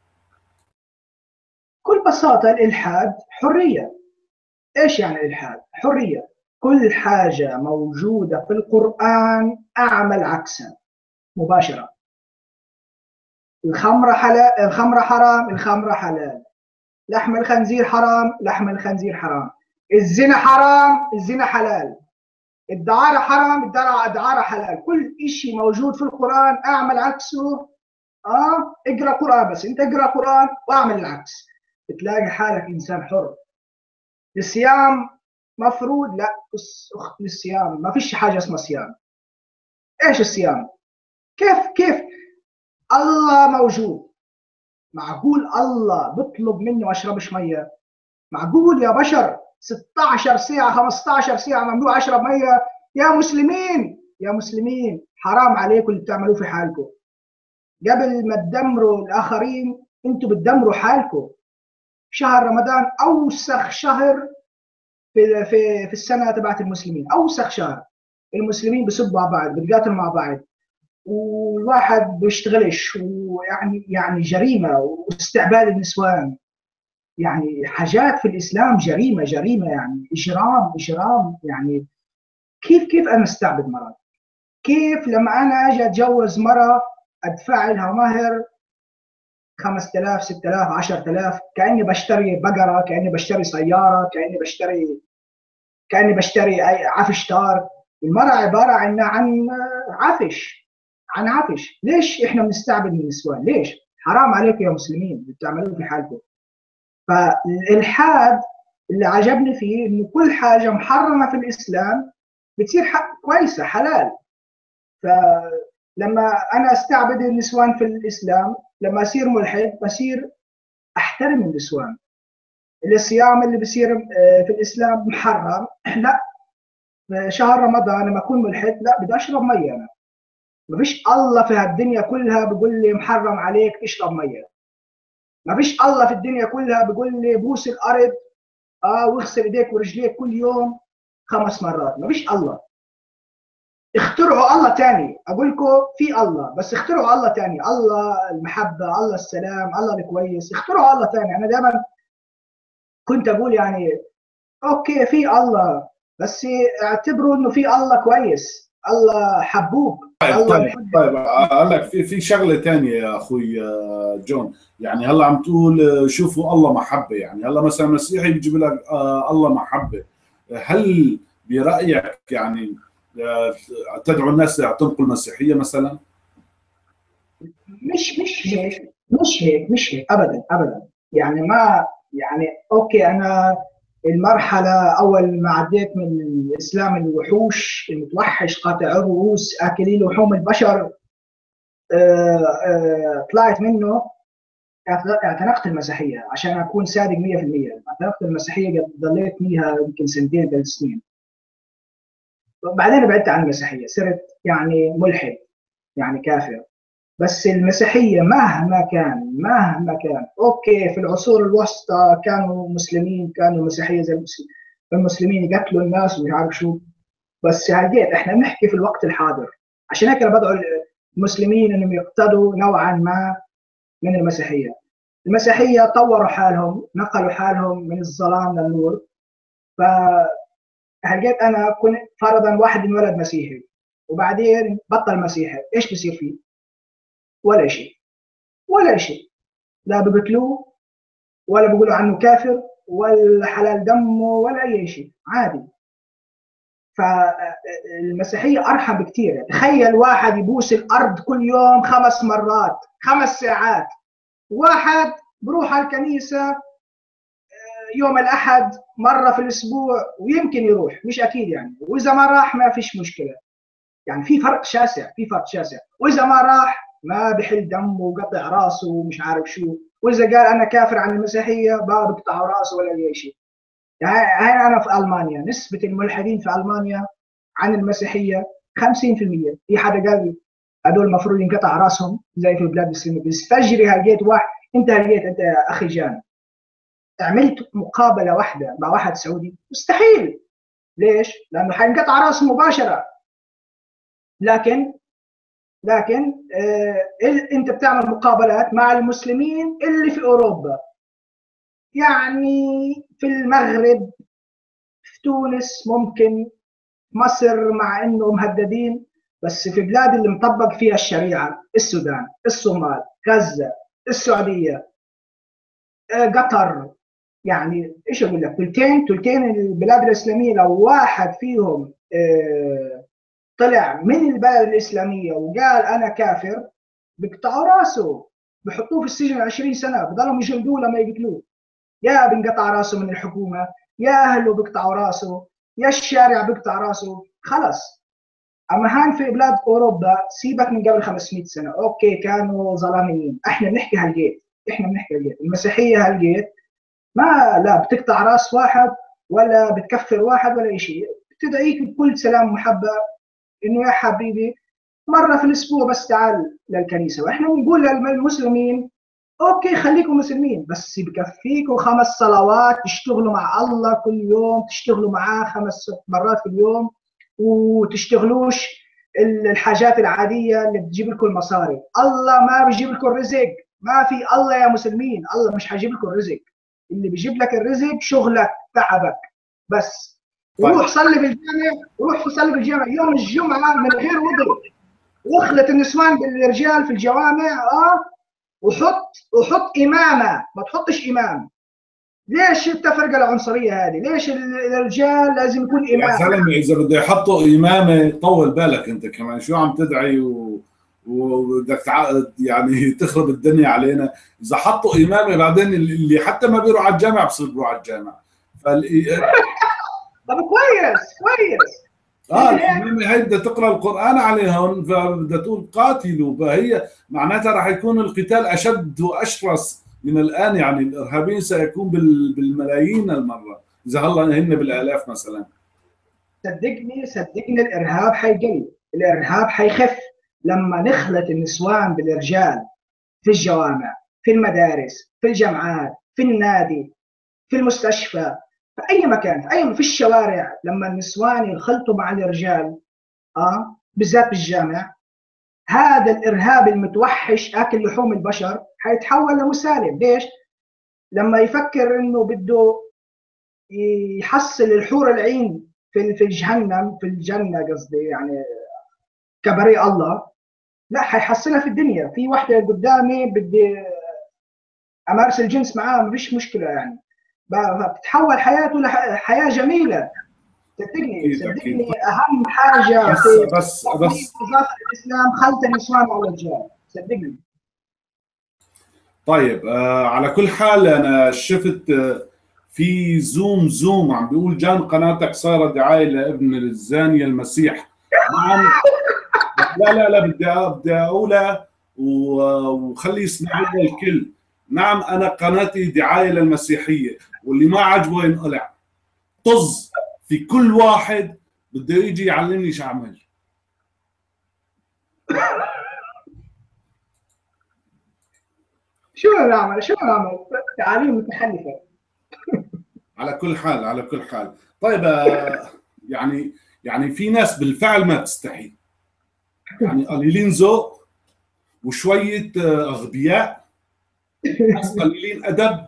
بكل بساطة الإلحاد حرية. إيش يعني الإلحاد؟ حرية. كل حاجة موجودة في القرآن أعمل عكسها مباشرة. الخمر حلال، الخمر حرام، الخمر حلال. لحم الخنزير حرام، لحم الخنزير حرام. الزنا حرام، الزنا حلال. الدعارة حرام، الدعارة حلال. كل شيء موجود في القرآن أعمل عكسه. اقرأ قرآن، بس أنت اقرأ قرآن واعمل العكس، بتلاقي حالك إنسان حر. الصيام مفروض؟ لا، الصيام ما فيش حاجة اسمها صيام. إيش الصيام؟ كيف الله موجود؟ معقول الله بطلب مني ما اشربش ميه؟ معقول يا بشر 16 ساعه 15 ساعه ممنوع اشرب ميه؟ يا مسلمين، يا مسلمين، حرام عليكم اللي بتعملوه في حالكم. قبل ما تدمروا الاخرين انتم بتدمروا حالكم. شهر رمضان اوسخ شهر في السنه تبعت المسلمين، اوسخ شهر. المسلمين بيسبوا على بعض، بيتقاتلوا مع بعض، والواحد بيشتغلش، ويعني جريمه، واستعباد النسوان. يعني حاجات في الاسلام جريمه، جريمه، يعني اجرام. يعني كيف انا استعبد مرأة؟ كيف لما انا اجي اتجوز مرأة ادفع لها مهر 5000 6000 10000 كاني بشتري بقره، كاني بشتري سياره، كاني بشتري اي عفش طار. المرأة عباره عن عفش، عن عفش. ليش احنا بنستعبد النسوان؟ ليش؟ حرام عليكم يا مسلمين اللي بتعملوه في حالكم. فالإلحاد اللي عجبني فيه إنه كل حاجة محرمة في الإسلام بتصير كويسة حلال. فلما أنا أستعبد النسوان في الإسلام، لما أصير ملحد بصير أحترم النسوان. الصيام اللي بصير في الإسلام محرم، لا شهر رمضان لما أكون ملحد لا بدي أشرب مية. أنا ما فيش الله في هالدنيا كلها بيقول لي محرم عليك تشرب مية. ما فيش الله في الدنيا كلها بيقول لي بوس الأرض واغسل ايديك ورجليك كل يوم 5 مرات. ما فيش الله. اخترعوا الله تاني. اقول لكم في الله، بس اخترعوا الله تاني، الله المحبه، الله السلام، الله الكويس. اخترعوا الله تاني. انا دائما كنت اقول يعني اوكي في الله، بس اعتبروا انه في الله كويس، الله حبوب. طيب اقول لك في شغله ثانيه يا اخوي جون. يعني هلا عم تقول شوفوا الله محبه، يعني هلا مثلا مسيحي بيجيب لك الله محبه. هل برايك يعني تدعو الناس تنقل المسيحيه مثلا؟ مش هيك ابدا. يعني ما يعني اوكي، انا المرحله اول ما عديت من الاسلام الوحوش المتوحش قاطع الرؤوس اكلي لحوم البشر طلعت منه، اعتنقت المسيحيه. عشان اكون صادق 100% اعتنقت المسيحيه، ضليت فيها يمكن 2 3 سنين. بعدين بعدت عن المسيحيه، صرت يعني ملحد، يعني كافر. بس المسيحيه مهما كان اوكي في العصور الوسطى كانوا مسلمين، كانوا مسيحيه زي المسلمين يقتلوا الناس ومش عارف شو. بس هديت احنا بنحكي في الوقت الحاضر. عشان هيك انا بدعو المسلمين انهم يقتدوا نوعا ما من المسيحيه. المسيحيه طوروا حالهم، نقلوا حالهم من الظلام للنور. فهلقيت انا كنت فرضا واحد انولد مسيحي وبعدين بطل مسيحي، ايش بصير فيه؟ ولا شيء. لا بقتلوه ولا بيقولوا عنه كافر ولا حلال دمه ولا اي شيء، عادي. فالمسيحيه ارحم بكثير. تخيل واحد يبوس الارض كل يوم 5 مرات 5 ساعات. واحد بروح على الكنيسه يوم الاحد مره في الاسبوع ويمكن يروح، مش اكيد يعني، واذا ما راح ما فيش مشكله. يعني في فرق شاسع. واذا ما راح ما بحل دمه وقطع راسه ومش عارف شو. واذا قال انا كافر عن المسيحيه ما بقطعوا راسه ولا اي شيء. يعني هاي انا في المانيا نسبه الملحدين في المانيا عن المسيحيه 50%. في حدا قال هذول المفروض ينقطع راسهم زي في البلاد الاسلاميه. بس فجري هلقيت واحد، انت يا اخي جان عملت مقابله واحده مع واحد سعودي، مستحيل. ليش؟ لانه حينقطع راسه مباشره. لكن انت بتعمل مقابلات مع المسلمين اللي في اوروبا، يعني في المغرب، في تونس، ممكن مصر مع انه مهددين، بس في بلاد اللي مطبق فيها الشريعه، السودان، الصومال، غزه، السعوديه، قطر. يعني ايش اقول لك، ثلثين البلاد الاسلاميه لو واحد فيهم طلع من البلد الاسلاميه وقال انا كافر بيقطعوا راسه، بحطوه في السجن 20 سنه، بضلهم يجلدوه لما يقتلوه. يا بنقطع راسه من الحكومه، يا اهله بيقطعوا راسه، يا الشارع بيقطع راسه، خلص. اما هان في بلاد اوروبا سيبك من قبل 500 سنه، اوكي كانوا ظلاميين. احنا بنحكي هالجيت، المسيحيه هالجيت ما لا بتقطع راس واحد ولا بتكفر واحد ولا اي شيء. بتدعيك بكل سلام ومحبه انه يا حبيبي مره في الاسبوع بس تعال للكنيسه. واحنا بنقول للمسلمين اوكي خليكم مسلمين، بس بكفيكم 5 صلوات تشتغلوا مع الله كل يوم، تشتغلوا معاه 5 مرات في اليوم، وتشتغلوش الحاجات العاديه اللي بتجيب لكم المصاري. الله ما بيجيب لكم الرزق، ما في الله يا مسلمين، الله مش هيجيب لكم الرزق. اللي بيجيب لك الرزق شغلك، تعبك بس. وروح صلي بالجامع، يوم الجمعه من غير وضوء، واخلط النسوان بالرجال في الجوامع وحط امامه، ما تحطش امام. ليش التفرقه العنصريه هذه؟ ليش الرجال لازم يكون امام؟ يا زلمه اذا بده يحطوا امامه طول بالك انت كمان، شو عم تدعي وبدك يعني تخرب الدنيا علينا. اذا حطوا امامه بعدين اللي حتى ما بيروح على الجامع بصير بيروح على الجامع. طب كويس كويس. الامامه هي بدها تقرا القران عليهم، فبدها تقول قاتلوا، فهي معناتها راح يكون القتال اشد واشرس من الان. يعني الارهابيين سيكون بالملايين المره، اذا هلا هن بالالاف مثلا. صدقني الارهاب حيقل، الارهاب حيخف لما نخلط النسوان بالرجال في الجوامع، في المدارس، في الجامعات، في النادي، في المستشفى، في اي مكان، في الشوارع. لما النسوان ينخلطوا مع الرجال بالذات بالجامع، هذا الارهاب المتوحش اكل لحوم البشر حيتحول لمسالم. ليش؟ لما يفكر انه بده يحصل الحور العين في جهنم، في الجنه قصدي، يعني كبريء الله، لا حيحصلها في الدنيا. في واحده قدامي بدي امارس الجنس معاها، ما فيش مشكله يعني، بتتحول حياته لحياه جميله. صدقني اهم حاجه في بس وظائف الاسلام خلط النسوان على الرجال، صدقني. طيب على كل حال انا شفت في زوم عم بيقول جان قناتك صارت دعايه لابن الزانيه المسيح. نعم. لا بدي اقولها وخلي يسمعوها الكل. نعم انا قناتي دعايه للمسيحيه، واللي ما عجبه ينقلع. طز في كل واحد بده يجي يعلمني شو اعمل. شو نعمل تعاليم متحلفه. على كل حال طيب يعني في ناس بالفعل ما تستحي، يعني قليلين ذوق وشويه اغبياء، ناس قليلين ادب.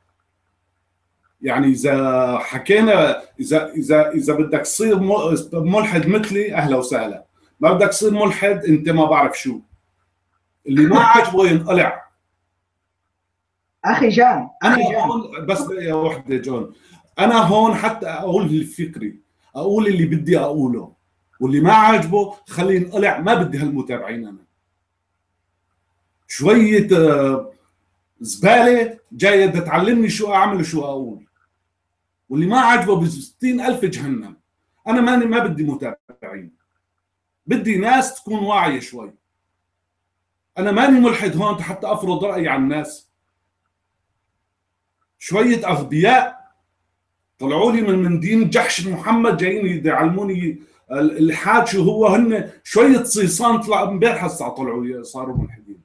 يعني اذا حكينا اذا بدك تصير ملحد مثلي اهلا وسهلا، ما بدك تصير ملحد انت ما بعرف شو، اللي ما عاجبه ينقلع. اخي جان انا هون بس يا وحده جون، انا هون حتى اقول فكري، اقول اللي بدي اقوله، واللي ما عاجبه خليه ينقلع. ما بدي هالمتابعين انا. شويه زباله جايه بدها تعلمني شو اعمل وشو اقول، واللي ما عاجبه ب 60,000 جهنم. انا ما بدي متابعين، بدي ناس تكون واعيه شوي. انا ماني ملحد هون حتى افرض رايي على الناس. شويه اغبياء طلعوا لي من دين جحش محمد، جايين يعلموني الالحاد شو هو. هن شويه صيصان طلع امبارح هسه طلعوا صاروا ملحدين.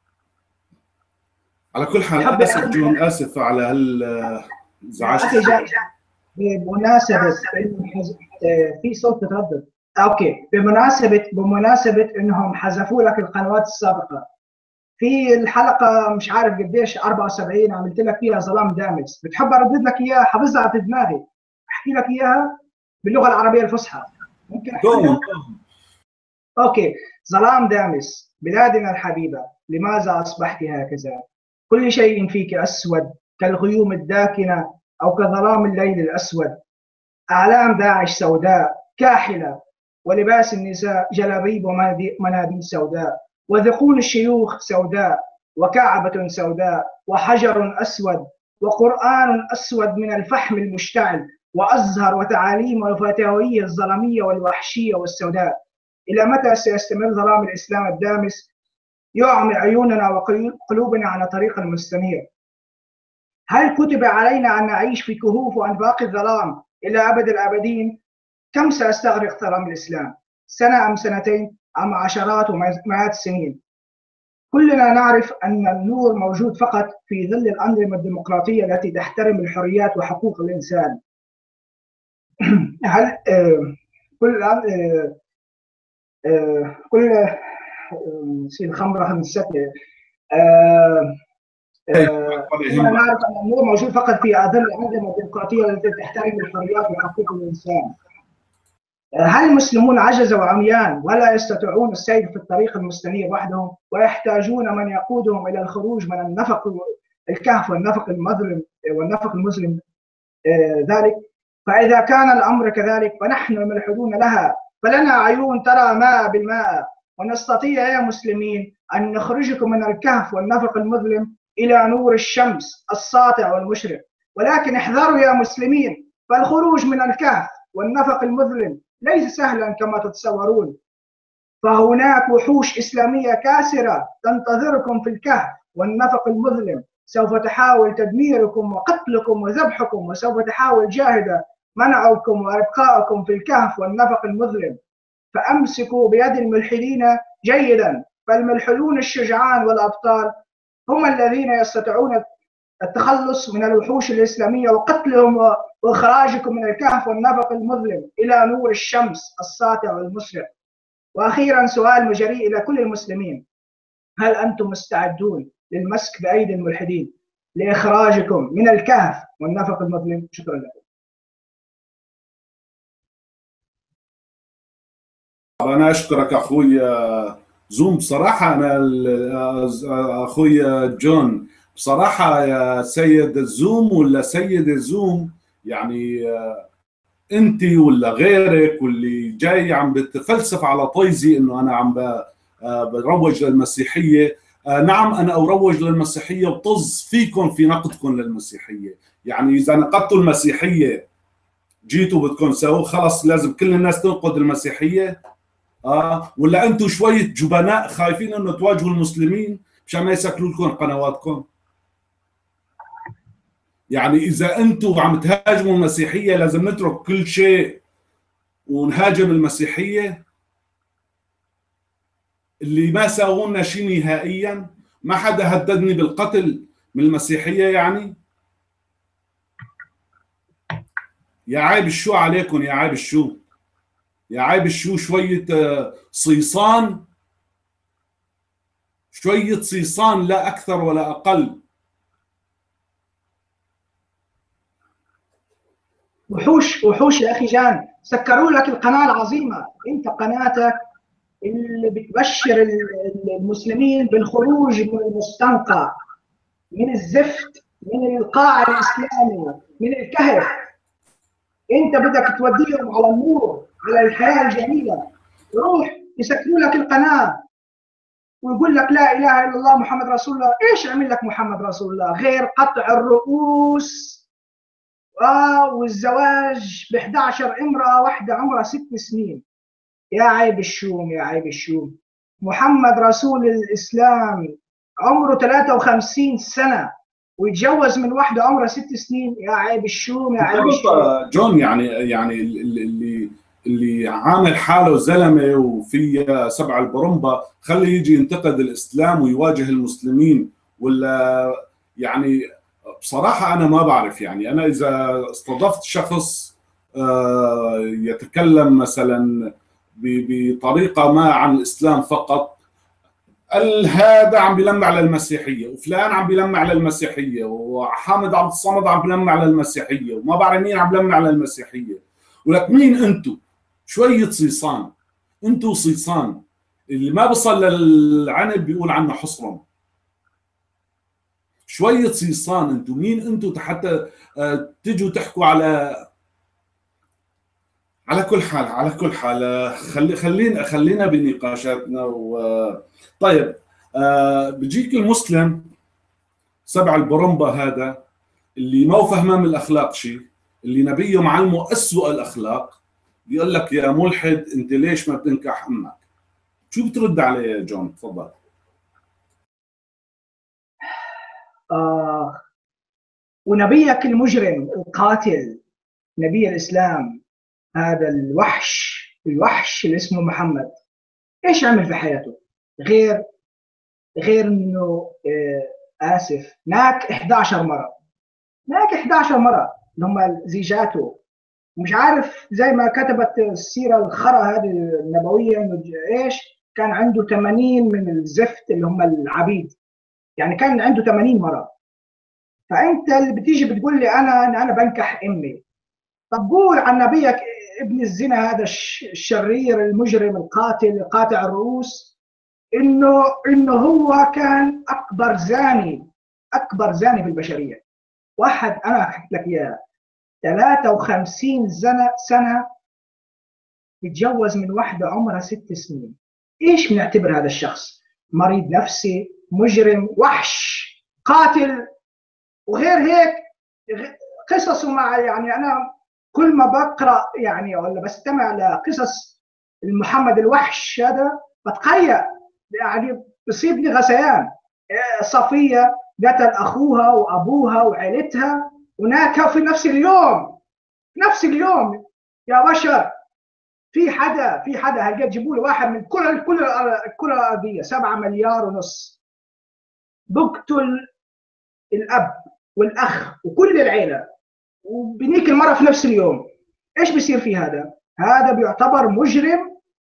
على كل حال اسف جون، اسف على هالازعاج. بمناسبه في صوت تردد. اوكي، بمناسبه انهم حذفوا لك القنوات السابقه، في الحلقه مش عارف قديش 74 عملت لك فيها ظلام دامس، بتحب اردد لك اياها؟ حافظها في دماغي، احكي لك اياها باللغه العربيه الفصحى، ممكن احكي لك؟ اوكي. ظلام دامس، بلادنا الحبيبه لماذا اصبحت هكذا؟ كل شيء فيك اسود كالغيوم الداكنه او كظلام الليل الاسود. اعلام داعش سوداء كاحله، ولباس النساء جلابيب ومناديل سوداء، وذقون الشيوخ سوداء، وكعبة سوداء، وحجر أسود، وقرآن أسود من الفحم المشتعل، وأزهر وتعاليم وفتاوية الظلمية والوحشية والسوداء. إلى متى سيستمر ظلام الإسلام الدامس يعمي عيوننا وقلوبنا على طريق المستنير؟ هل كتب علينا أن نعيش في كهوف وأنفاق الظلام إلى أبد الآبدين؟ كم سيستغرق ظلام الإسلام؟ سنة أم سنتين أم عشرات ومئات السنين؟ كلنا نعرف أن النور موجود فقط في ظل الأنظمة الديمقراطية التي تحترم الحريات وحقوق الإنسان. هل كل الخمرة خمسة كلنا نعرف أن النور موجود فقط في ظل الأنظمة الديمقراطية التي تحترم الحريات وحقوق الإنسان. هل المسلمون عجزوا وعميان ولا يستطيعون السير في الطريق المستنير وحدهم، ويحتاجون من يقودهم إلى الخروج من النفق الكهف والنفق المظلم ذلك؟ فإذا كان الأمر كذلك فنحن الملحدون لها، فلنا عيون ترى ماء بالماء ونستطيع يا مسلمين أن نخرجكم من الكهف والنفق المظلم إلى نور الشمس الساطع والمشرق. ولكن احذروا يا مسلمين، فالخروج من الكهف والنفق المظلم ليس سهلا كما تتصورون، فهناك وحوش إسلامية كاسرة تنتظركم في الكهف والنفق المظلم، سوف تحاول تدميركم وقتلكم وذبحكم، وسوف تحاول جاهدة منعكم وإبقاءكم في الكهف والنفق المظلم. فأمسكوا بيد الملحدين جيدا، فالملحدون الشجعان والأبطال هم الذين يستطيعون التخلص من الوحوش الإسلامية وقتلهم وإخراجكم من الكهف والنفق المظلم إلى نور الشمس الساطع والمشرق. وأخيرا سؤال مجري إلى كل المسلمين: هل أنتم مستعدون للمسك بأيدي الملحدين لإخراجكم من الكهف والنفق المظلم؟ شكرا لكم. أنا أشكرك أخوي زوم. بصراحة أنا أخوي جون، بصراحة يا سيد الزوم ولا سيد الزوم، يعني أنت ولا غيرك واللي جاي عم بتفلسف على طيزي إنه أنا عم بروج للمسيحية. نعم أنا أروج للمسيحية وطز فيكم في نقدكم للمسيحية. يعني إذا نقدتوا المسيحية جيتوا بدكم سووا خلص لازم كل الناس تنقد المسيحية؟ ولا انتم شويه جبناء خايفين انه تواجهوا المسلمين مشان ما يسكروا لكم قنواتكم؟ يعني اذا انتم عم تهاجموا المسيحيه لازم نترك كل شيء ونهاجم المسيحيه؟ اللي ما ساووا لنا شيء نهائيا، ما حدا هددني بالقتل من المسيحيه يعني. يا عيب الشو عليكم، يا عيب الشو، يا عيب الشو. شوية صيصان، شوية صيصان لا أكثر ولا أقل. وحوش يا أخي جان، سكروا لك القناة العظيمة. أنت قناتك اللي بتبشر المسلمين بالخروج من المستنقع، من الزفت، من القاع الإسلامي، من الكهف. أنت بدك توديهم على النور، على الحياة الجميلة. روح يسكروا لك القناة ويقول لك لا إله إلا الله محمد رسول الله. إيش عمل لك محمد رسول الله غير قطع الرؤوس والزواج ب 11 امرأة واحدة عمرها 6 سنين؟ يا عيب الشوم، يا عيب الشوم. محمد رسول الإسلام عمره 53 سنة ويتجوز من واحدة عمرها 6 سنين؟ يا عيب الشوم، يا عيب الشوم. جون يعني اللي عامل حاله زلمه وفي سبع البرمبه خليه يجي ينتقد الاسلام ويواجه المسلمين؟ ولا يعني بصراحه انا ما بعرف. يعني انا اذا استضفت شخص يتكلم مثلا بطريقه ما عن الاسلام فقط، هذا عم بيلمع للمسيحيه وفلان عم بيلمع للمسيحيه وحامد عبد الصمد عم بيلمع للمسيحيه وما بعرف مين عم بيلمع للمسيحيه. ولك مين انتم؟ شويه صيصان، انتم صيصان. اللي ما بصل للعنب بيقول عنه حصرم. شويه صيصان انتم. مين انتم حتى تجوا تحكوا على كل حال؟ على كل حال خلينا بنقاشاتنا. طيب بيجيك المسلم سبع البرمبة هذا اللي ما هو فهمان من الاخلاق شيء، اللي نبيه معلمه اسوء الاخلاق، بيقول لك يا ملحد انت ليش ما بتنكح امك؟ شو بترد عليه يا جون؟ تفضل. ونبيك المجرم القاتل نبي الاسلام هذا الوحش اللي اسمه محمد، ايش عمل في حياته غير انه اسف ناك 11 مره، ناك 11 مره اللي هم زيجاته. مش عارف زي ما كتبت السيره الخرا هذه النبويه انه ايش كان عنده 80 من الزفت اللي هم العبيد، يعني كان عنده 80 مره. فانت اللي بتيجي بتقول لي انا بنكح امي. طب قول عن نبيك ابن الزنا هذا الشرير المجرم القاتل قاطع الرؤوس انه هو كان اكبر زاني في البشريه. واحد انا حكيت لك اياه 53 سنه يتجوز من واحده عمرها 6 سنين. ايش بنعتبر هذا الشخص؟ مريض نفسي، مجرم، وحش، قاتل، وغير هيك قصصه مع يعني انا كل ما بقرا يعني ولا بستمع لقصص محمد الوحش هذا بتخيل يعني بصيبني غثيان. صفيه قتل اخوها وابوها وعيلتها وناكها في نفس اليوم، نفس اليوم. يا بشر، في حدا هلقى تجيبوا له واحد من كل الارضيه 7 مليار ونص بقتل الاب والاخ وكل العيله وبنيك المرأة في نفس اليوم. ايش بيصير في هذا؟ هذا بيعتبر مجرم،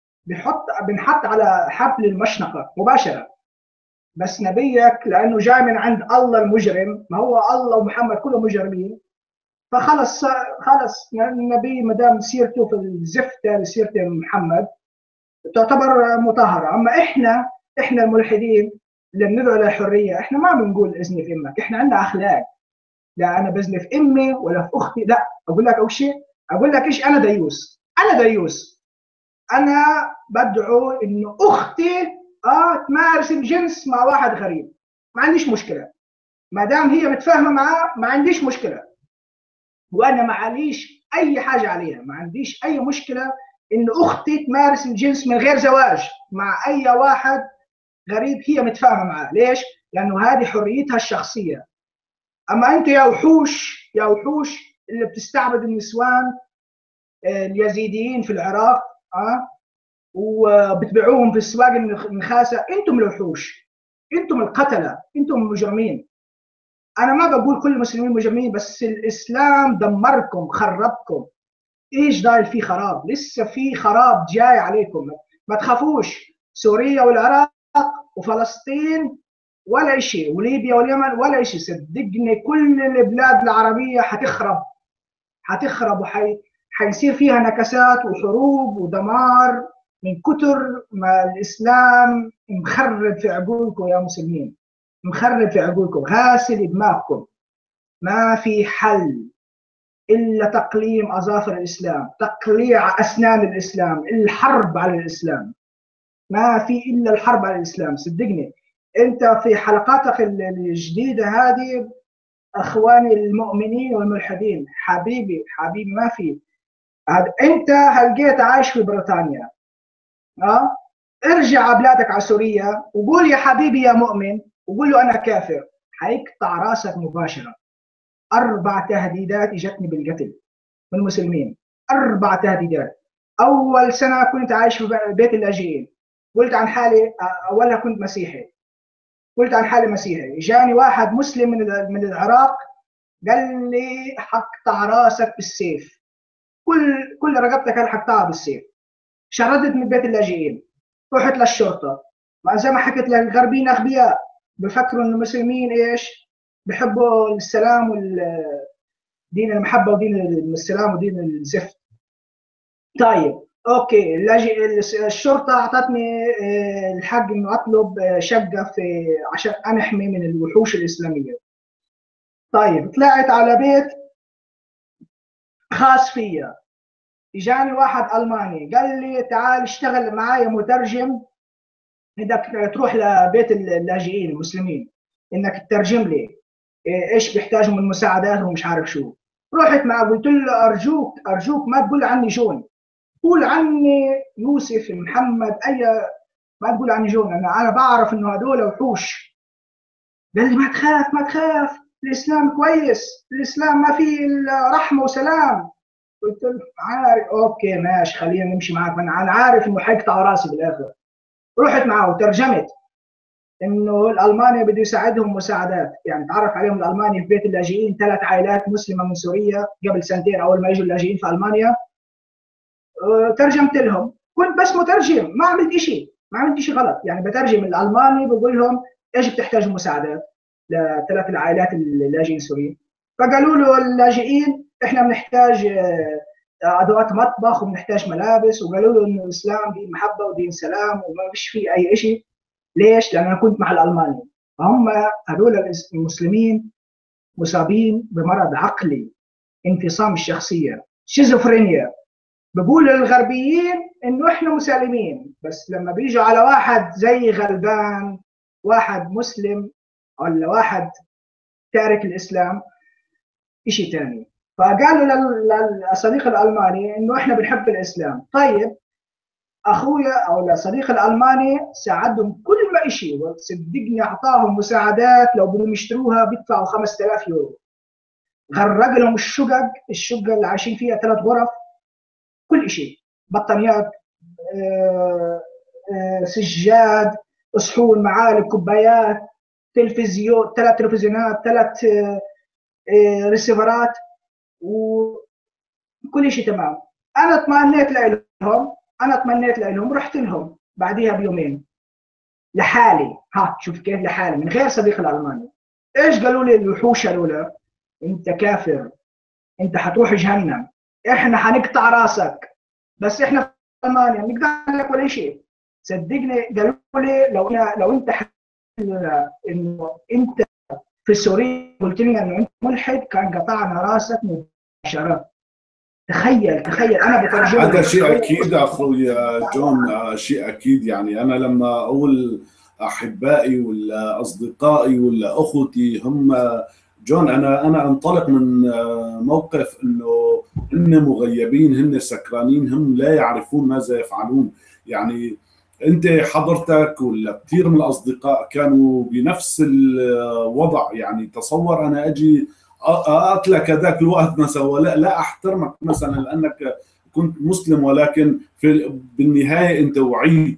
بنحط على حبل المشنقة مباشرة. بس نبيك لأنه جاي من عند الله المجرم، ما هو الله ومحمد كلهم مجرمين، فخلص خلص النبي ما دام سيرته في الزفتة لسيرة محمد تعتبر مطهرة. أما إحنا الملحدين اللي بندعو للحرية، إحنا ما بنقول إذني في أمك، إحنا عندنا أخلاق. لا انا بزني في امي ولا في اختي، لا. اقول لك اول شيء، اقول لك ايش، انا ديوس، انا ديوس. انا بدعو انه اختي تمارس الجنس مع واحد غريب، ما عنديش مشكله ما دام هي متفاهمه معاه، ما عنديش مشكله. وانا ما عليش اي حاجه عليها، ما عنديش اي مشكله ان اختي تمارس الجنس من غير زواج مع اي واحد غريب هي متفاهمه معاه. ليش؟ لانه هذه حريتها الشخصيه. اما انت يا وحوش، يا وحوش اللي بتستعبد النسوان اليزيديين في العراق وبتبيعوهم في السواق النخاسه، انتم الوحوش، انتم القتله، انتم المجرمين. انا ما بقول كل المسلمين مجرمين، بس الاسلام دمركم، خربكم. ايش ضايل فيه خراب؟ لسه في خراب جاي عليكم، ما تخافوش. سوريا والعراق وفلسطين ولا شيء، وليبيا واليمن ولا شيء. صدقني كل البلاد العربيه حتخرب وحيصير فيها نكسات وحروب ودمار من كتر ما الاسلام مخرب في عقولكم يا مسلمين، مخرب في عقولكم، غاسل دماغكم. ما في حل الا تقليم اظافر الاسلام، تقليع اسنان الاسلام، الحرب على الاسلام. ما في الا الحرب على الاسلام. صدقني انت في حلقاتك الجديده هذه اخواني المؤمنين والملحدين، حبيبي ما في. انت هلقيت عايش في بريطانيا، ارجع بلادك على سوريا وقول يا حبيبي يا مؤمن، وقول له انا كافر، حيقطع راسك مباشره. 4 تهديدات اجتني بالقتل من المسلمين، 4 تهديدات. اول سنه كنت عايش في بيت اللاجئين، قلت عن حالي اولها كنت مسيحي، قلت عن حالي مسيحي. جاني واحد مسلم من العراق قال لي حقطع راسك بالسيف، كل رقبتك انا حقطعها بالسيف. شردت من بيت اللاجئين، رحت للشرطه. زي ما حكيت لك الغربيين اغبياء، بفكروا ان المسلمين ايش؟ بحبوا السلام دين المحبه ودين السلام ودين الزفت. طيب اوكي، الشرطه اعطتني الحق انه اطلب شقه عشان انحمي من الوحوش الاسلاميه. طيب طلعت على بيت خاص فيا، اجاني واحد الماني قال لي تعال اشتغل معايا مترجم، بدك تروح لبيت اللاجئين المسلمين انك تترجم لي ايش بيحتاجوا من مساعدات ومش عارف شو. رحت معه قلت له ارجوك ما تقول عني جون، قول عني يوسف محمد ما تقول عني جون، انا بعرف انه هذول وحوش. قال لي ما تخاف الاسلام كويس، الاسلام ما فيه الا رحمه وسلام. قلت له عارف، اوكي ماشي خلينا نمشي معك، انا عارف انه حيقطع راسي بالاخر. رحت معه وترجمت انه الالماني بده يساعدهم مساعدات، يعني تعرف عليهم الالماني في بيت اللاجئين 3 عائلات مسلمه من سوريا قبل سنتين اول ما يجوا اللاجئين في المانيا. ترجمت لهم، كنت بس مترجم، ما عملت شيء غلط، يعني بترجم الالماني بقول لهم ايش بتحتاجوا مساعدات ل3 العائلات اللاجئين السوريين. فقالوا له اللاجئين احنا بنحتاج ادوات مطبخ وبنحتاج ملابس، وقالوا له انه الاسلام دين محبه ودين سلام وما فيش فيه اي شيء. ليش؟ لان انا كنت مع الالماني. فهم هذول المسلمين مصابين بمرض عقلي، انفصام الشخصيه، شيزوفرينيا. بقول للغربيين انه احنا مسالمين، بس لما بيجوا على واحد زي غلبان، واحد مسلم ولا واحد تارك الاسلام، شيء ثاني. فقالوا للصديق الالماني انه احنا بنحب الاسلام. طيب اخويا او الصديق الالماني ساعدهم كل ما شيء، وصدقني اعطاهم مساعدات لو بدهم يشتروها بيدفعوا 5000 يورو. غرق لهم الشقه اللي عايشين فيها 3 غرف، كل شيء، بطانيات، سجاد، صحون، معالق، كوبايات، تلفزيون، 3 تلفزيونات، 3 ريسيفرات، وكل شيء تمام. انا اطمنيت لهم، رحت لهم بعديها بيومين لحالي. شوف كيف لحالي من غير صديق الالماني. ايش قالوا لي الوحوش الاولى؟ انت كافر، انت حتروح جهنم، احنا حنقطع راسك، بس احنا في المانيا نقدر لك ولا شيء. صدقني قالوا لي لو انت انه انت في سوريا قلت لنا انه انت ملحد كان قطعنا راسك مباشره. تخيل انا بترجم هذا شيء اكيد اخوي جون، شيء اكيد. يعني انا لما اقول احبائي ولا اصدقائي ولا اخوتي هم جون، انا انطلق من موقف انه هن مغيبين، هن سكرانين، هم لا يعرفون ماذا يفعلون. يعني انت حضرتك ولا كثير من الاصدقاء كانوا بنفس الوضع. يعني تصور انا اجي اقتلك هذاك الوقت مثلا، ولا لا احترمك مثلا لانك كنت مسلم، ولكن بالنهايه انت وعيت.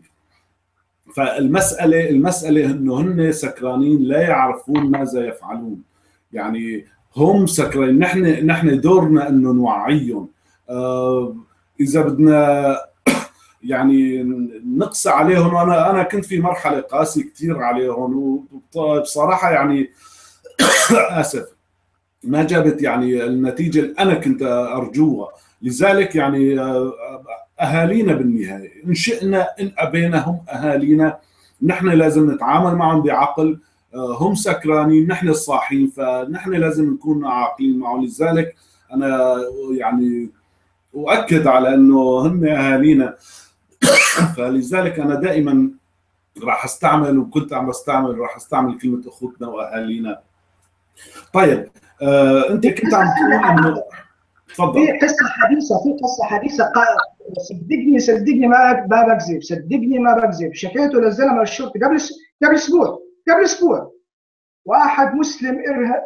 فالمساله انه هن سكرانين لا يعرفون ماذا يفعلون. يعني هم سكرانين، نحن دورنا انه نوعيهم. اذا بدنا يعني نقسى عليهم، وانا كنت في مرحله قاسي كثير عليهم، وبصراحه يعني اسف ما جابت يعني النتيجه اللي انا كنت ارجوها. لذلك يعني اهالينا بالنهايه ان شئنا ان ابينا هم اهالينا، نحن لازم نتعامل معهم بعقل. هم سكرانين، نحن الصاحين، فنحن لازم نكون عاقلين معهم. لذلك انا يعني اؤكد على انه هم اهالينا. فلذلك انا دائما راح استعمل، وكنت عم بستعمل، راح استعمل كلمه اخوتنا واهالينا. طيب انت كنت عم تقول انه تفضل. في قصه حديثه صدقني ما بكذب. شكيته للزلمه الشرطي قبل اسبوع. واحد مسلم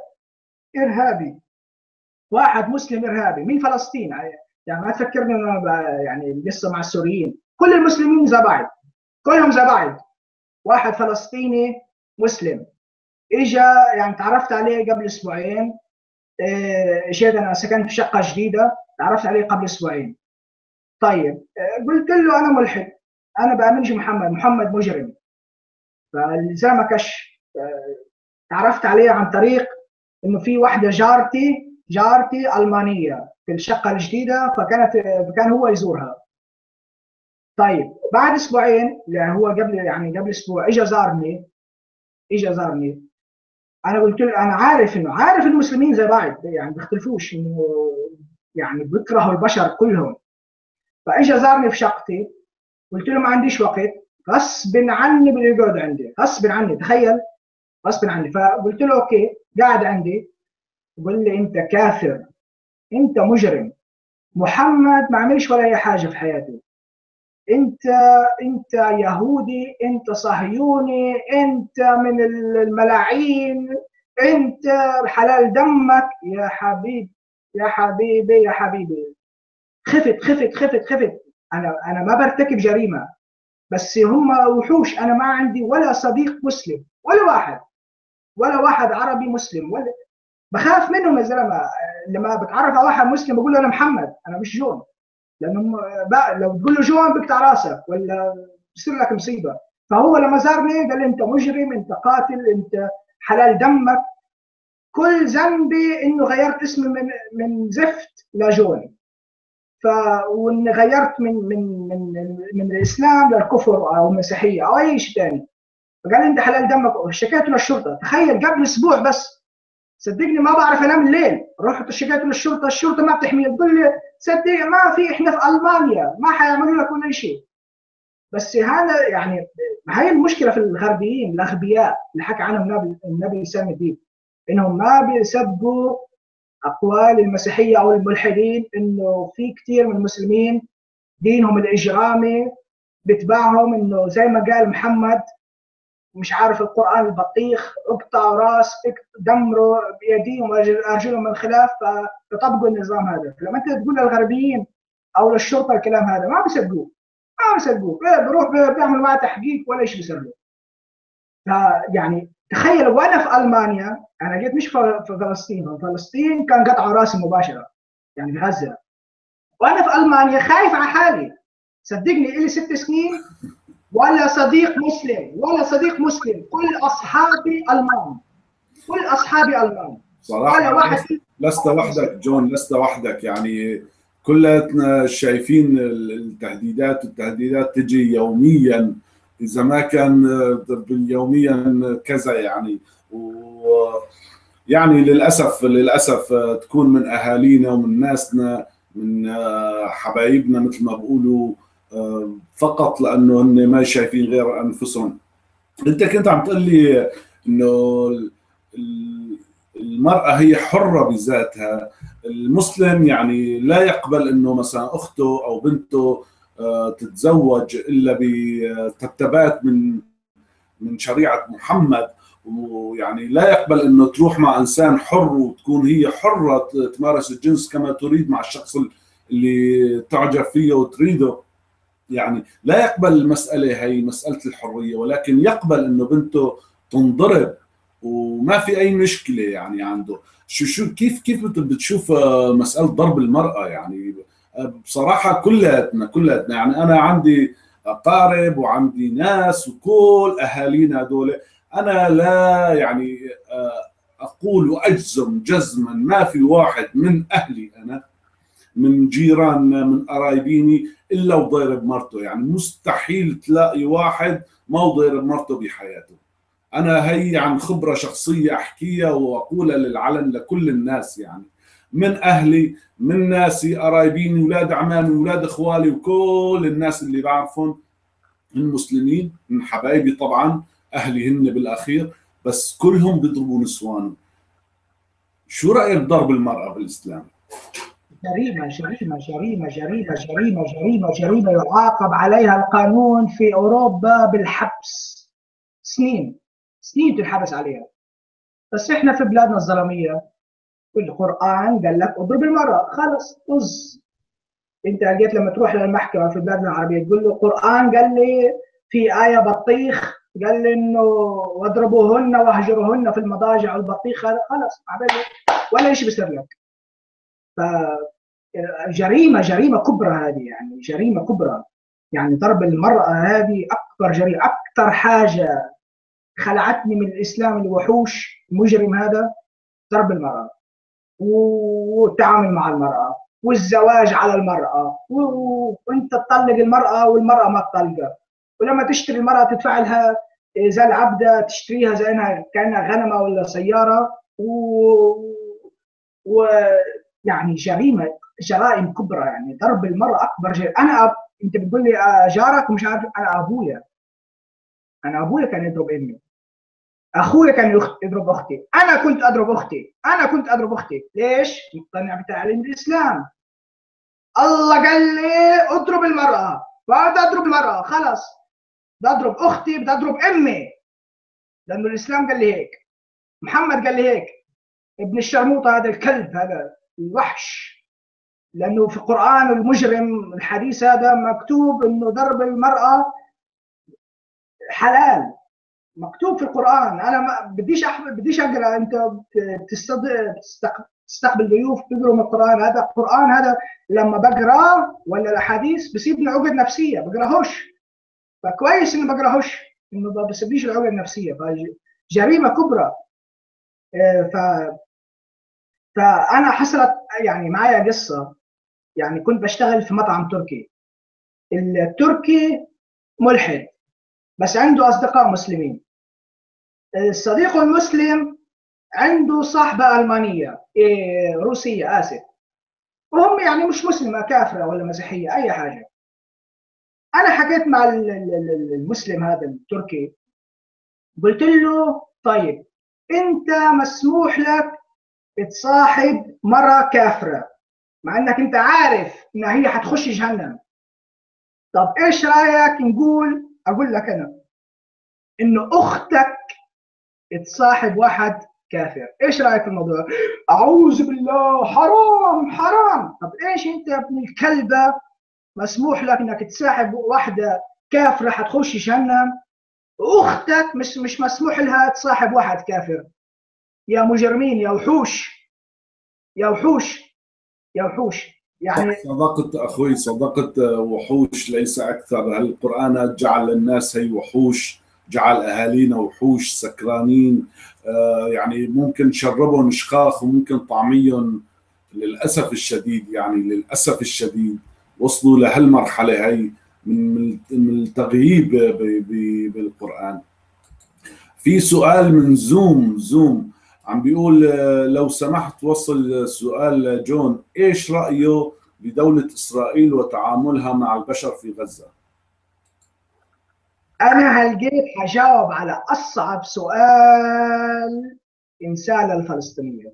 ارهابي من فلسطين. يعني ما تفكرني انه يعني لسه مع السوريين، كل المسلمين زي بعض، كلهم زي بعض. واحد فلسطيني مسلم اجا، يعني تعرفت عليه قبل اسبوعين. انا سكنت في شقه جديده، تعرفت عليه قبل اسبوعين. طيب قلت له انا ملحد، انا بامنش محمد مجرم. فالزلمه كش. تعرفت عليه عن طريق انه في واحده جارتي المانيه في الشقه الجديده، فكان هو يزورها. طيب بعد اسبوعين، يعني هو قبل اسبوع اجى زارني. انا قلت له انا عارف المسلمين زي بعض، يعني بيختلفوش، انه يعني بيكرهوا البشر كلهم. فاجى زارني في شقتي، قلت له ما عنديش وقت، غصب عني بده يقعد عندي، غصب عني، تخيل، غصب عني. فقلت له اوكي، قاعد عندي. بقول لي انت كافر، انت مجرم، محمد ما عملش ولا اي حاجه في حياته، انت يهودي، انت صهيوني، انت من الملاعين، انت حلال دمك. يا حبيبي خفت. انا ما برتكب جريمه، بس هم وحوش. انا ما عندي ولا صديق مسلم، ولا واحد عربي مسلم، ولا بخاف منهم يا زلمه. لما بتعرف على واحد مسلم بقول له انا محمد، انا مش جون. لانهم بقى لو تقول له جون بقطع راسك ولا بصير لك مصيبه. فهو لما زارني قال لي انت مجرم، انت قاتل، انت حلال دمك. كل ذنبي انه غيرت اسمي من زفت لجون. وان غيرت من الاسلام للكفر او المسيحيه او اي شيء ثاني. فقال لي انت حلال دمك، شكيته للشرطه. تخيل قبل اسبوع بس. صدقني ما بعرف انام الليل، رحت شكيت للشرطه، الشرطه ما بتحميني، تقول لي صدقني ما في، احنا في المانيا ما حيعملوا لك ولا شيء. بس هذا يعني هاي المشكله في الغربيين الاغبياء اللي حكى عنهم النبي سامي الدين، انهم ما بيصدقوا اقوال المسيحيه او الملحدين، انه في كثير من المسلمين دينهم الاجرامي بتبعهم، انه زي ما قال محمد مش عارف القرآن البطيخ، اقطعوا راس دمروا بأيديهم وأرجلهم من خلاف، فطبقوا النظام هذا. لما أنت تقول للغربيين أو للشرطة الكلام هذا ما بيصدقوه، ما بيصدقوه، بيروح بيعمل معه تحقيق ولا شيء بيصير له. فيعني تخيل وأنا في ألمانيا، أنا جيت مش في فلسطين، فلسطين كان قطع راسي مباشرة يعني في غزة، وأنا في ألمانيا خايف على حالي. صدقني إلي 6 سنين ولا صديق مسلم، ولا صديق مسلم، كل اصحابي المان، كل اصحابي المان صراحه ولا واحد. لست وحدك جون، لست وحدك، يعني كلنا شايفين التهديدات تجي يوميا، اذا ما كان يوميا كذا يعني. يعني للاسف تكون من اهالينا ومن ناسنا من حبايبنا مثل ما بقولوا، فقط لانه هن ما شايفين غير انفسهم. انت كنت عم تقول لي انه المرأة هي حرة بذاتها، المسلم يعني لا يقبل انه مثلا اخته او بنته تتزوج الا بتبتبات من شريعة محمد، ويعني لا يقبل انه تروح مع انسان حر وتكون هي حرة تمارس الجنس كما تريد مع الشخص اللي تعجب فيه وتريده. يعني لا يقبل المسألة هي مسألة الحرية، ولكن يقبل انه بنته تنضرب وما في اي مشكلة يعني عنده. كيف بتشوف مسألة ضرب المرأة؟ يعني بصراحة كلاتنا يعني انا عندي اقارب وعندي ناس وكل اهالينا هذول، انا لا يعني اقول واجزم جزما ما في واحد من اهلي انا من جيراننا من قرايبيني الا وضارب مرته، يعني مستحيل تلاقي واحد ما ضارب مرته بحياته. انا هي عن خبره شخصيه احكيها واقولها للعلن لكل الناس، يعني من اهلي من ناسي قرايبيني اولاد عمامي اولاد اخوالي وكل الناس اللي بعرفهم المسلمين من حبايبي، طبعا اهلي هن بالاخير، بس كلهم بيضربوا نسوانهم. شو رايك بضرب المراه بالاسلام؟ جريمة جريمة جريمة جريمة جريمة جريمة جريمة يعاقب عليها القانون في أوروبا بالحبس، سنين تنحبس عليها. بس إحنا في بلادنا الظلمية القرآن قال لك اضرب المرأة، خلص طز. أنت لقيت لما تروح للمحكمة في بلادنا العربية تقول له القرآن قال لي في آية بطيخ قال لي إنه واضربوهن واهجروهن في المضاجع، البطيخ هذا خلص ولا شيء بيصير لك. جريمه كبرى هذه، يعني جريمه كبرى. يعني ضرب المراه هذه اكبر جريمه، اكثر حاجه خلعتني من الاسلام الوحوش المجرم هذا ضرب المراه والتعامل مع المراه والزواج على المراه، وانت تطلق المراه والمراه ما تطلقها، ولما تشتري المراه تدفع لها زي العبده، تشتريها زي انها كانها غنمه ولا سياره، يعني جرائم كبرى. يعني ضرب المرأة أكبر جريمة. أنت بتقول لي جارك ومش عارف، أنا أبويا كان يضرب أمي، أخويا كان يضرب أختي، أنا كنت أضرب أختي. ليش؟ مقتنع بتعليم الإسلام. الله قال لي اضرب المرأة، بدي أضرب المرأة خلاص، بدي أضرب أختي، بدي أضرب أمي، لأنه الإسلام قال لي هيك، محمد قال لي هيك، ابن الشرموطة هذا الكلب هذا الوحش. لانه في القران المجرم الحديث هذا مكتوب انه ضرب المراه حلال، مكتوب في القران. انا ما بديش اقرا، انت تستقبل ضيوف تقروا من القران، هذا القران هذا لما بقراه ولا الاحاديث بسيبني عقد نفسيه، بقراهوش. فكويس اني بقراهوش، انه ما بسيبليش العقد النفسيه. فجريمه كبرى. فانا حصلت يعني معايا قصه، يعني كنت بشتغل في مطعم تركي، التركي ملحد بس عنده أصدقاء مسلمين. الصديق المسلم عنده صاحبة ألمانية روسية آسف، وهم يعني مش مسلمة، كافرة ولا مسيحية أي حاجة. أنا حكيت مع المسلم هذا التركي، قلت له طيب أنت مسموح لك تصاحب مرة كافرة مع أنك أنت عارف إن هي حتخش جهنم، طب إيش رأيك أقول لك أنا إنه أختك تصاحب واحد كافر، ايش رايك في الموضوع؟ اعوذ بالله، حرام حرام. طب ايش انت يا ابن الكلبه مسموح لك انك تصاحب واحده كافره حتخش جهنم، اختك مش مسموح لها تصاحب واحد كافر؟ يا مجرمين، يا وحوش، يا وحوش، يا وحوش يعني. صدقت أخوي، صدقت، وحوش ليس أكثر. القرآن جعل الناس هي وحوش، جعل أهالينا وحوش سكرانين. يعني ممكن شربهم شخاخ وممكن طعميهم. للأسف الشديد، يعني للأسف الشديد وصلوا لهالمرحلة هي من التغييب بالقرآن. في سؤال من زوم عم بيقول لو سمحت وصل سؤال جون، ايش رأيه بدولة إسرائيل وتعاملها مع البشر في غزة؟ انا هلقيت حجاوب على اصعب سؤال انسال الفلسطينيه.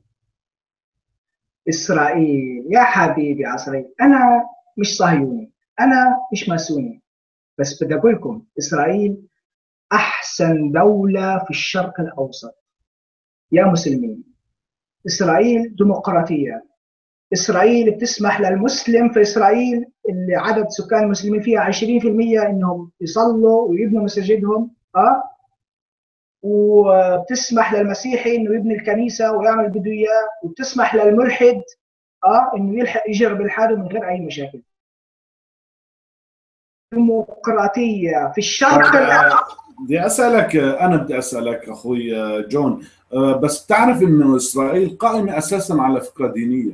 اسرائيل يا حبيبي يا اسرائيل، انا مش صهيوني، انا مش ماسوني، بس بدي اقول لكم اسرائيل احسن دوله في الشرق الاوسط يا مسلمين. اسرائيل ديمقراطيه، اسرائيل بتسمح للمسلم في اسرائيل اللي عدد سكان المسلمين فيها 20% انهم يصلوا ويبنوا مساجدهم، وبتسمح للمسيحي انه يبني الكنيسه ويعمل بده اياه، وبتسمح للملحد انه يلحق يجرب الحاله من غير اي مشاكل. ديمقراطيه في الشرق الاوسط. بدي أسألك أخوي جون، بس بتعرف إنه إسرائيل قائمة أساسا على فكرة دينية؟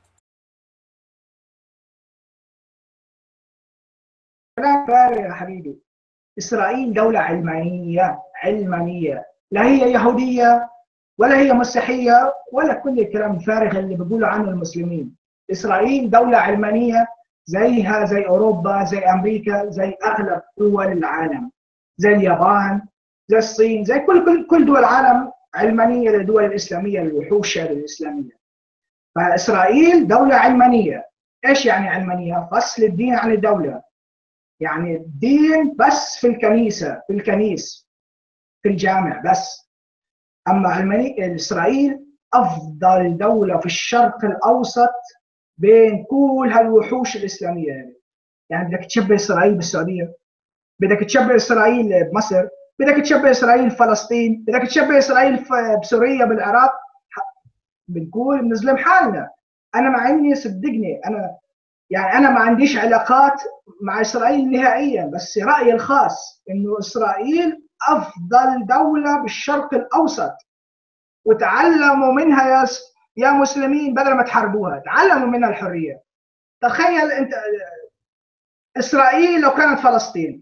كلام فارغ يا حبيبي. اسرائيل دوله علمانيه، علمانيه، لا هي يهوديه ولا هي مسيحيه ولا كل الكلام الفارغ اللي بيقولوا عنه المسلمين. اسرائيل دوله علمانيه زيها زي اوروبا، زي امريكا، زي اغلب دول العالم، زي اليابان، زي الصين، زي كل دول العالم علمانيه للدول الاسلاميه الوحوش الاسلاميه. فاسرائيل دوله علمانيه. ايش يعني علمانيه؟ فصل الدين عن الدوله، يعني الدين بس في الكنيسه، في الكنيس، في الجامع بس. اما اسرائيل افضل دوله في الشرق الاوسط بين كل هالوحوش الاسلاميه هذه. يعني بدك تشبه اسرائيل بالسعوديه، بدك تشبه اسرائيل بمصر، بدك تشبه اسرائيل بفلسطين، بدك تشبه اسرائيل بسوريا بالعراق، بنكون بنظلم حالنا. انا مع اني صدقني انا ما عنديش علاقات مع اسرائيل نهائيا، بس رايي الخاص انه اسرائيل افضل دوله بالشرق الاوسط، وتعلموا منها يا مسلمين، بدل ما تحاربوها تعلموا منها الحريه. تخيل انت اسرائيل لو كانت فلسطين،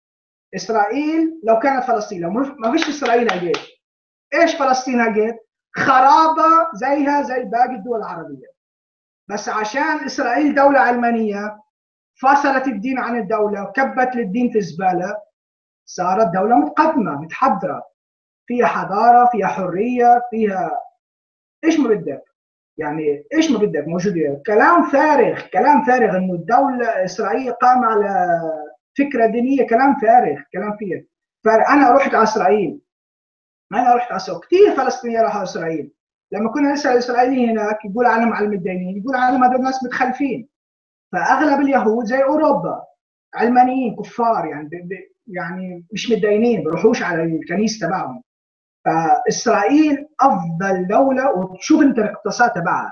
اسرائيل لو كانت فلسطين، لو ما فيش اسرائيل هلقيت ايش فلسطين هلقيت؟ خرابه زيها زي باقي الدول العربيه. بس عشان اسرائيل دوله علمانيه فصلت الدين عن الدوله وكبت للدين في الزباله، صارت دوله متقدمه متحضره، فيها حضاره، فيها حريه، فيها ايش ما بدك. يعني ايش ما بدك موجود. كلام فارغ، كلام فارغ انه الدوله اسرائيل قام على فكره دينيه، كلام فارغ، كلام فيه. فانا رحت على اسرائيل، انا رحت على اسرائيل، كثير فلسطينيين راحوا اسرائيل. لما كنا نسال الاسرائيليين هناك يقول عنهم على المتدينين، يقول عنهم هذول ناس متخلفين. فاغلب اليهود زي اوروبا علمانيين كفار، يعني يعني مش متدينين، بيروحوش على الكنيسه تبعهم. فاسرائيل افضل دوله. وتشوف انت الاقتصاد تبعها،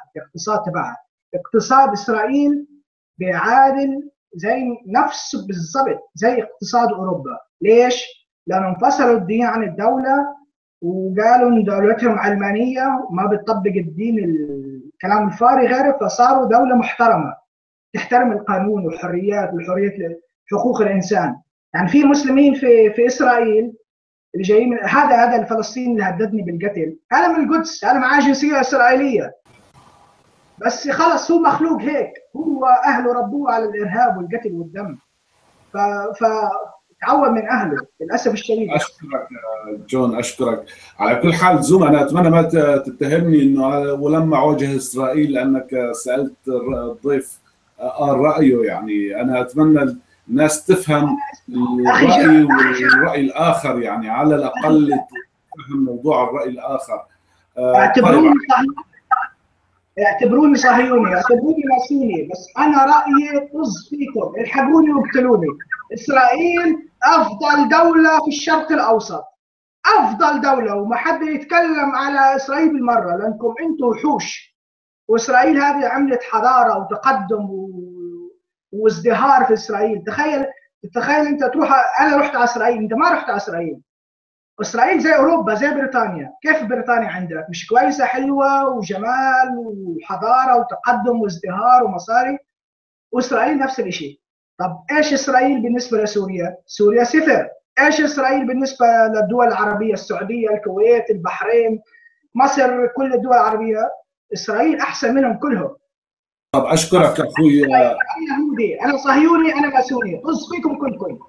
اقتصاد اسرائيل بيعادل زي نفسه بالضبط زي اقتصاد اوروبا. ليش؟ لانه انفصلوا الدين عن الدوله وقالوا ان دولتهم علمانيه وما بتطبق الدين، الكلام الفارغ، فصاروا دوله محترمه تحترم القانون والحريات حقوق الانسان. يعني في مسلمين في اسرائيل اللي جايين من هذا الفلسطيني اللي هددني بالقتل، انا من القدس، انا معاه جنسيه اسرائيليه، بس خلص هو مخلوق هيك، هو اهله ربوه على الارهاب والقتل والدم، ف تعود من اهله للاسف الشديد. اشكرك جون، اشكرك. على كل حال زوم، انا اتمنى ما تتهمني انه ولما واجه اسرائيل لانك سالت الضيف رايه، يعني انا اتمنى الناس تفهم الراي والراي الاخر، يعني على الاقل تفهم موضوع الراي الاخر. اعتبروني اعتبروني صهيوني، اعتبروني ماسوني، بس انا رايي طز فيكم، الحقوني واقتلوني. اسرائيل افضل دوله في الشرق الاوسط، افضل دوله، وما حد يتكلم على اسرائيل بالمره لانكم انتم وحوش. واسرائيل هذه عملت حضاره وتقدم وازدهار في اسرائيل. تخيل انت تروح، انا رحت على اسرائيل، انت ما رحت على اسرائيل. اسرائيل زي اوروبا، زي بريطانيا. كيف بريطانيا عندك؟ مش كويسه؟ حلوه وجمال وحضاره وتقدم وازدهار ومصاري. واسرائيل نفس الشيء. طب ايش اسرائيل بالنسبه لسوريا؟ سوريا صفر. ايش اسرائيل بالنسبه للدول العربيه؟ السعوديه، الكويت، البحرين، مصر، كل الدول العربيه. اسرائيل احسن منهم كلهم. طب اشكرك اخوي. انا يهودي، انا صهيوني، انا ماسوني، طز فيكم كلكم.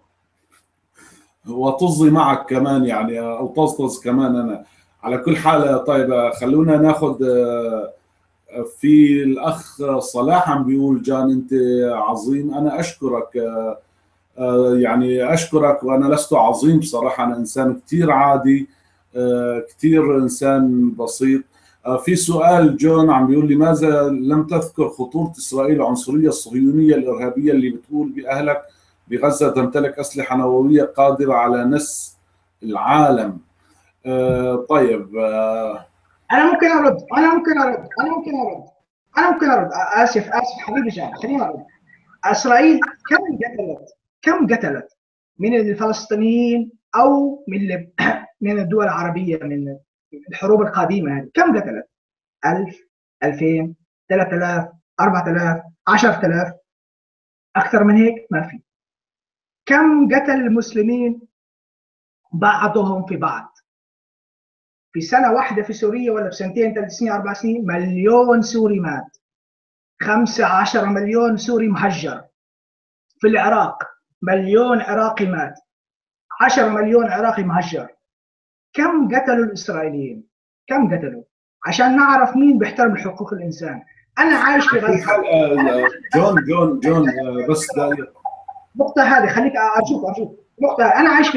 وطزي معك كمان يعني، او طزطز كمان انا. على كل حال طيب، خلونا ناخذ في الاخ صلاح عم بيقول جان انت عظيم. انا اشكرك، يعني اشكرك، وانا لست عظيم بصراحه، انا انسان كثير عادي، كثير انسان بسيط. في سؤال جون عم بيقول لماذا لم تذكر خطوره اسرائيل العنصريه الصهيونيه الارهابيه اللي بتقول باهلك بغزه تمتلك اسلحه نوويه قادره على نسف العالم؟ طيب، انا ممكن ارد. اسف حبيبي جان، خليني ارد. اسرائيل كم قتلت من الفلسطينيين او من الدول العربيه، من الحروب القديمه هذه؟ كم قتلت؟ 1000، 2000، 3000، 4000، 10000؟ اكثر من هيك ما في. كم قتل المسلمين بعضهم في بعض في سنه واحده في سوريا، ولا في سنتين، 3 سنين، 4 سنين؟ مليون سوري مات. 15 مليون سوري مهجر. في العراق مليون عراقي مات. 10 مليون عراقي مهجر. كم قتلوا الاسرائيليين؟ كم قتلوا؟ عشان نعرف مين بيحترم حقوق الانسان. انا عايش في غزه. جون بس دقيقه. النقطه هذه خليك ارجوك. نقطه، انا عايش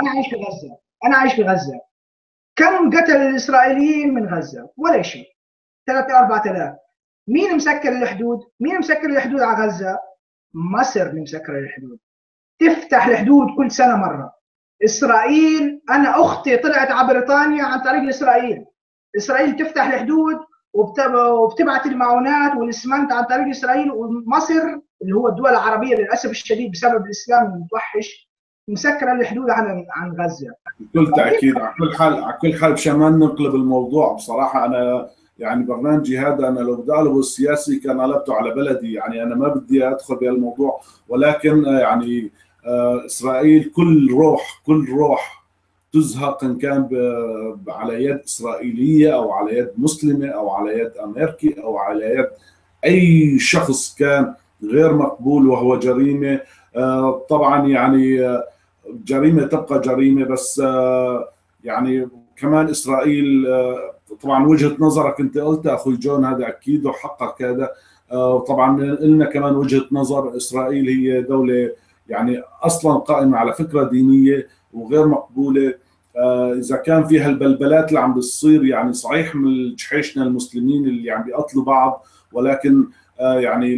في غزه. كم قتل الاسرائيليين من غزه؟ ولا شيء. 3 4000. مين مسكر الحدود على غزه؟ مصر اللي مسكره الحدود. تفتح الحدود كل سنه مره. اسرائيل، انا اختي طلعت على بريطانيا عن طريق اسرائيل تفتح الحدود وبتبعت المعونات والاسمنت عن طريق اسرائيل. ومصر اللي هو الدول العربيه للاسف الشديد بسبب الاسلام المتوحش مسكره الحدود عن غزه. بكل تاكيد. على كل حال مشان ما ننقلب الموضوع، بصراحه انا يعني برنامجي هذا انا لو بدي اقلبه السياسي كان قلبته على بلدي، يعني انا ما بدي ادخل بهالموضوع، ولكن يعني اسرائيل كل روح تزهق ان كان على يد اسرائيليه او على يد مسلمه او على يد امريكي او على يد اي شخص كان غير مقبول، وهو جريمه. طبعا يعني جريمه تبقى جريمه، بس يعني كمان اسرائيل طبعا وجهه نظرك انت قلتها اخوي جون، هذا اكيد وحقك هذا. طبعا لنا كمان وجهه نظر، اسرائيل هي دوله يعني اصلا قائمه على فكره دينيه وغير مقبوله. اذا كان في هالبلبلات اللي عم بتصير، يعني صحيح من جحيشنا المسلمين اللي عم بيقتلوا بعض، ولكن يعني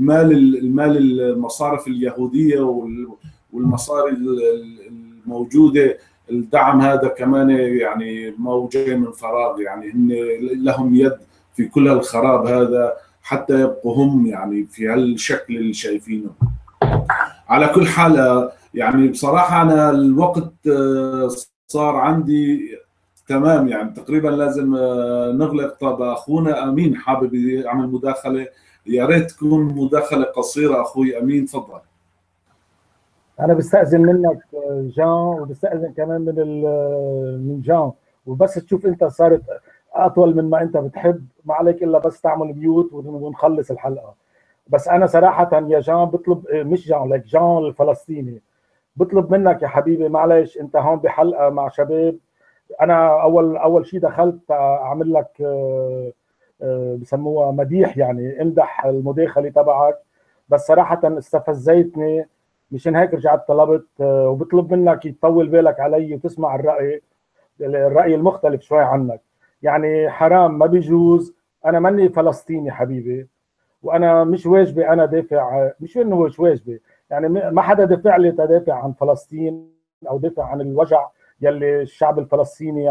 المصارف اليهوديه والمصاري الموجوده، الدعم هذا كمان يعني مو جاي من فراغ، يعني هن لهم يد في كل الخراب هذا حتى يبقوا هم يعني في هالشكل اللي شايفينه. على كل حال يعني بصراحه انا الوقت صار عندي تمام، يعني تقريبا لازم نغلق. طب اخونا امين حابب يعمل مداخله؟ يا ريت تكون مداخله قصيره. اخوي امين تفضل. انا بستأذن منك جان، وبستأذن كمان من جان، وبس تشوف انت صارت اطول من ما انت بتحب، ما عليك الا بس تعمل ميوت ونخلص الحلقه. بس انا صراحه يا جان بطلب، مش جان لك، جان الفلسطيني، بطلب منك يا حبيبي معلش، انت هون بحلقه مع شباب. انا اول شيء دخلت اعمل لك بسموها مديح، يعني امدح المداخله تبعك، بس صراحه استفزيتني، مشان هيك رجعت طلبت، وبطلب منك يطول بالك علي وتسمع الرأي المختلف شوي عنك. يعني حرام، ما بيجوز. انا ماني فلسطيني حبيبي، وانا مش واجبي انا دافع، مش انه مش واجبي، يعني ما حدا دافع لي تدافع عن فلسطين او دافع عن الوجع يلي الشعب الفلسطيني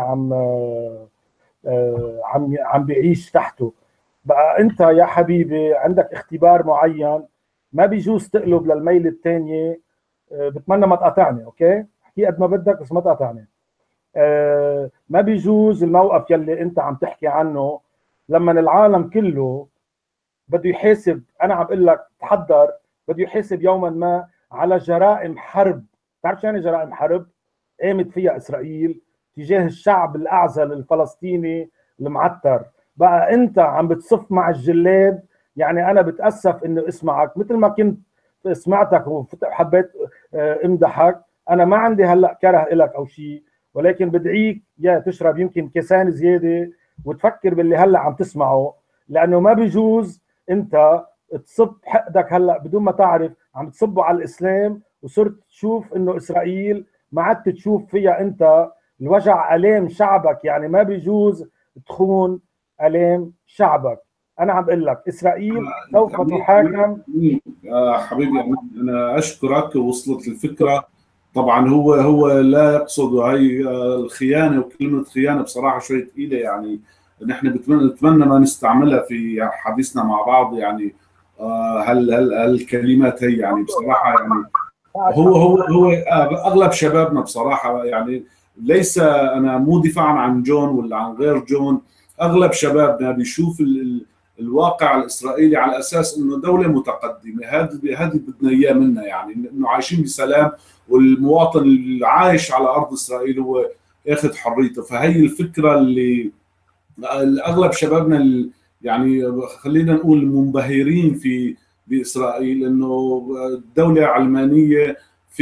عم بيعيش تحته. بقى انت يا حبيبي عندك اختبار معين، ما بيجوز تقلب للميل الثانيه. بتمنى ما تقاطعني، اوكي؟ احكي قد ما بدك بس ما تقاطعني. ما بيجوز الموقف يلي انت عم تحكي عنه، لما العالم كله بده يحاسب، انا عم اقول لك تحضر، بده يحاسب يوما ما على جرائم حرب. بتعرف شو يعني جرائم حرب؟ قامت فيها اسرائيل تجاه الشعب الاعزل الفلسطيني المعتر. بقى انت عم بتصف مع الجلاد. يعني انا بتاسف انه اسمعك مثل ما كنت سمعتك وحبيت امدحك. انا ما عندي هلا كره لك او شيء، ولكن بدعيك يا تشرب يمكن كيسان زياده وتفكر باللي هلا عم تسمعه، لانه ما بيجوز انت تصب حقدك هلا بدون ما تعرف، عم تصبه على الاسلام، وصرت تشوف انه اسرائيل ما عدت تشوف فيها انت الوجع الام شعبك. يعني ما بيجوز تخون الام شعبك. انا عم بقول لك اسرائيل سوف تحاكم. حبيبي انا اشكرك، وصلت الفكره. طبعا هو لا يقصد هي الخيانه، وكلمه خيانه بصراحه شوي ثقيله، يعني نحن نتمنى ما نستعملها في حديثنا مع بعض. يعني هالكلمات هي يعني بصراحه يعني هو اغلب شبابنا بصراحه، يعني ليس انا مو دفاعا عن جون ولا عن غير جون، اغلب شبابنا بيشوف الواقع الاسرائيلي على اساس انه دوله متقدمه. هذه بدنا اياه منا، يعني انه عايشين بسلام، والمواطن اللي عايش على ارض اسرائيل هو ياخذ حريته. فهي الفكره اللي اغلب شبابنا يعني خلينا نقول منبهرين باسرائيل، انه دوله علمانيه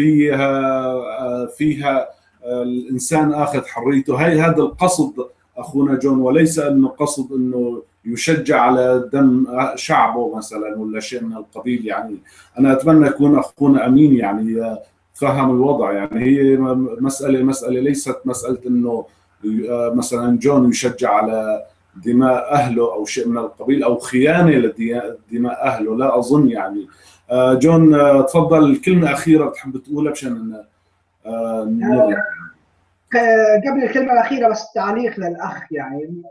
فيها الانسان اخذ حريته. هذا القصد اخونا جون، وليس انه قصد انه يشجع على دم شعبه مثلا ولا شيء من القبيل. يعني انا اتمنى يكون اخونا امين يعني فهم الوضع. يعني هي مساله ليست مساله انه مثلا جون يشجع على دماء اهله او شيء من القبيل، او خيانه لدماء اهله، لا اظن. يعني جون تفضل، كلمه اخيره بتحب تقولها مشان نغلق. قبل الكلمه الاخيره بس تعليق للاخ. يعني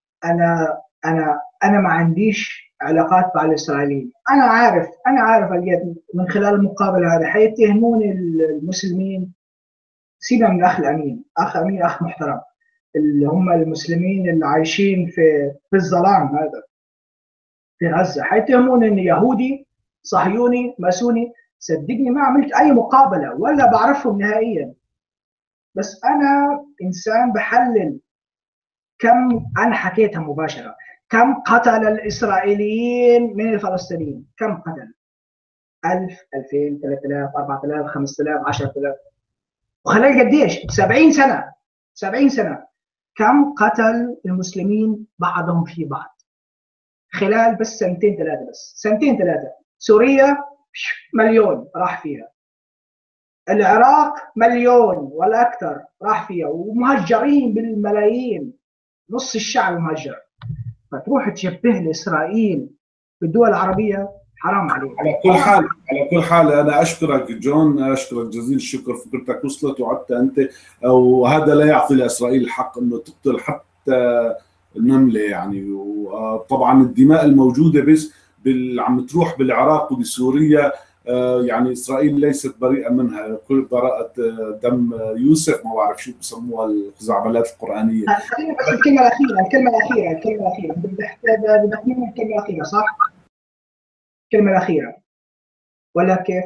انا ما عنديش علاقات مع الاسرائيليين. انا عارف من خلال المقابله هذه حيتهموني المسلمين. سيبنا من الاخ الامين، اخ امين اخ محترم، اللي هم المسلمين اللي عايشين في الظلام هذا في غزه، حيتهموني اني يهودي صهيوني ماسوني. صدقني ما عملت اي مقابله ولا بعرفهم نهائيا، بس انا انسان بحلل. انا حكيتها مباشره، كم قتل الاسرائيليين من الفلسطينيين؟ كم قتل؟ 1000 2000 3000 4000 5000 10000. وخلال قديش؟ 70 سنه. 70 سنه. كم قتل المسلمين بعضهم في بعض خلال بس سنتين ثلاثه؟ بس سنتين ثلاثه. سوريا مليون راح فيها، العراق مليون ولا اكثر راح فيها، ومهجرين بالملايين، نص الشعب مهجر. فتروح تشبه لاسرائيل بالدول العربيه، حرام عليك. على كل حال انا اشكرك جون، اشكرك جزيل الشكر. فكرتك وصلت وعدت انت، وهذا لا يعطي لاسرائيل الحق انه تقتل حتى النمله. يعني وطبعا الدماء الموجوده بس عم تروح بالعراق وبسوريا، يعني اسرائيل ليست بريئه منها. كل براءه دم يوسف، ما بعرف شو بسموها الخزعبلات القرانيه. خلينا بس الكلمه الاخيره بدك مني الكلمه الاخيره، صح؟ الكلمه الاخيره ولا كيف؟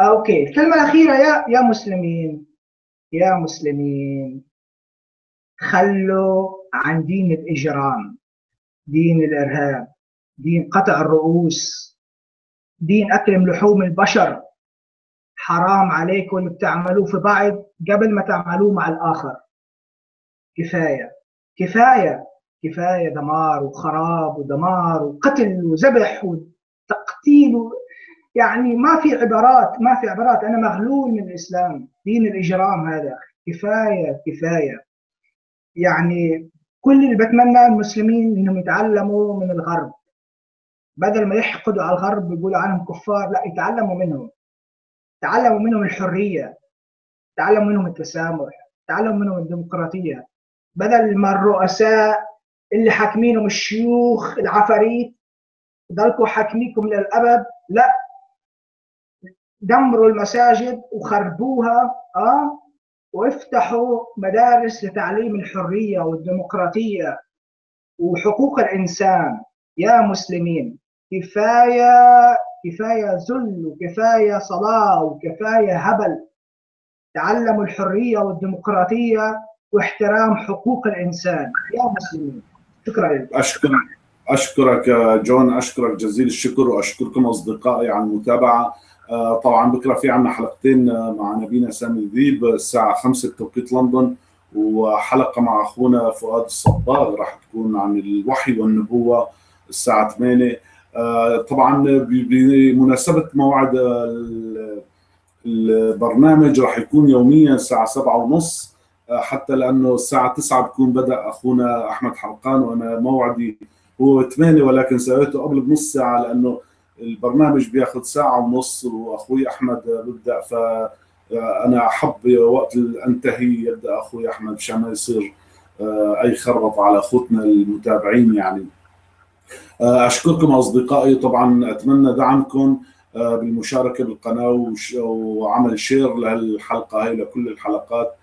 اوكي، الكلمه الاخيره يا مسلمين، يا مسلمين، خلوا عن دين الاجرام، دين الارهاب، دين قطع الرؤوس، دين اكل لحوم البشر. حرام عليكم اللي بتعملوه في بعض قبل ما تعملوه مع الاخر. كفايه كفايه كفايه دمار وخراب ودمار وقتل وذبح وتقتيل يعني ما في عبارات، ما في عبارات. انا مغلول من الاسلام، دين الاجرام هذا. كفايه كفايه. يعني كل اللي بتمنى المسلمين انهم يتعلموا من الغرب، بدل ما يحقدوا على الغرب ويقولوا عنهم كفار، لا، يتعلموا منهم. تعلموا منهم الحريه، تعلموا منهم التسامح، تعلموا منهم الديمقراطيه. بدل ما الرؤساء اللي حاكمينهم الشيوخ العفاريت ضلكوا حاكميكم للابد، لا، دمروا المساجد وخربوها وافتحوا مدارس لتعليم الحريه والديمقراطيه وحقوق الانسان. يا مسلمين، كفايه كفايه ذل وكفايه صلاه وكفايه هبل. تعلموا الحريه والديمقراطيه واحترام حقوق الانسان يا مسلمين. شكرا لك. اشكرك جون، اشكرك جزيل الشكر، واشكركم اصدقائي على المتابعه. طبعا بكره في عندنا حلقتين مع نبينا سامي الذيب الساعه 5 بتوقيت لندن، وحلقه مع اخونا فؤاد الصباغ راح تكون عن الوحي والنبوه الساعه 8. طبعا بمناسبه موعد البرنامج راح يكون يوميا الساعه 7:30، حتى لانه الساعه 9 بكون بدا اخونا احمد حرقان، وانا موعدي هو 8، ولكن سويته قبل بنص ساعه لانه البرنامج بياخذ ساعه ونص واخوي احمد ببدا، فانا احب وقت انتهي يبدا اخوي احمد مشان ما يصير اي خربطه على اخوتنا المتابعين يعني. اشكركم اصدقائي، طبعا اتمنى دعمكم بالمشاركه بالقناه وعمل شير للحلقه هاي لكل الحلقات.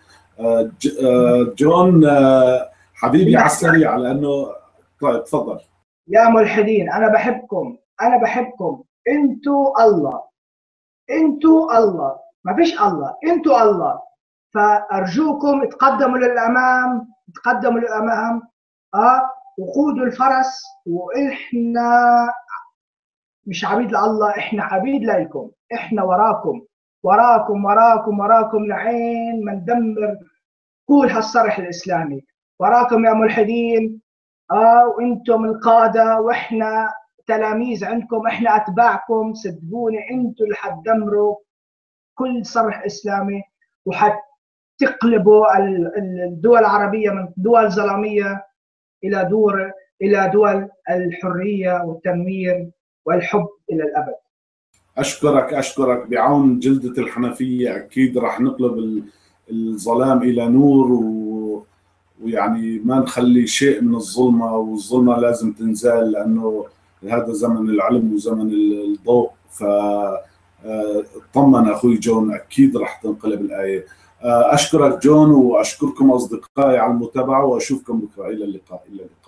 جون حبيبي على السريع لانه طيب تفضل. يا ملحدين، انا بحبكم، انا بحبكم. انتوا الله، انتوا الله، ما فيش الله، انتوا الله. فارجوكم تقدموا للامام، تقدموا للامام، وقودوا الفرس. واحنا مش عبيد لله، احنا عبيد لكم. احنا وراكم وراكم وراكم وراكم لعين ما ندمر كل هالصرح الاسلامي. وراكم يا ملحدين. وانتم القاده واحنا تلاميذ عندكم، احنا اتباعكم. صدقوني انتم اللي حتدمروا كل صرح اسلامي، وحتقلبوا الدول العربيه من دول ظلاميه الى دول الحريه والتنوير والحب الى الابد. اشكرك بعون جلده الحنفيه اكيد راح نقلب الظلام الى نور، ويعني ما نخلي شيء من الظلمه، والظلمه لازم تنزال لانه هذا زمن العلم وزمن الضوء. ف اطمن اخوي جون، اكيد راح تنقلب الايه. اشكرك جون، واشكركم اصدقائي على المتابعه، واشوفكم بكره. الى اللقاء.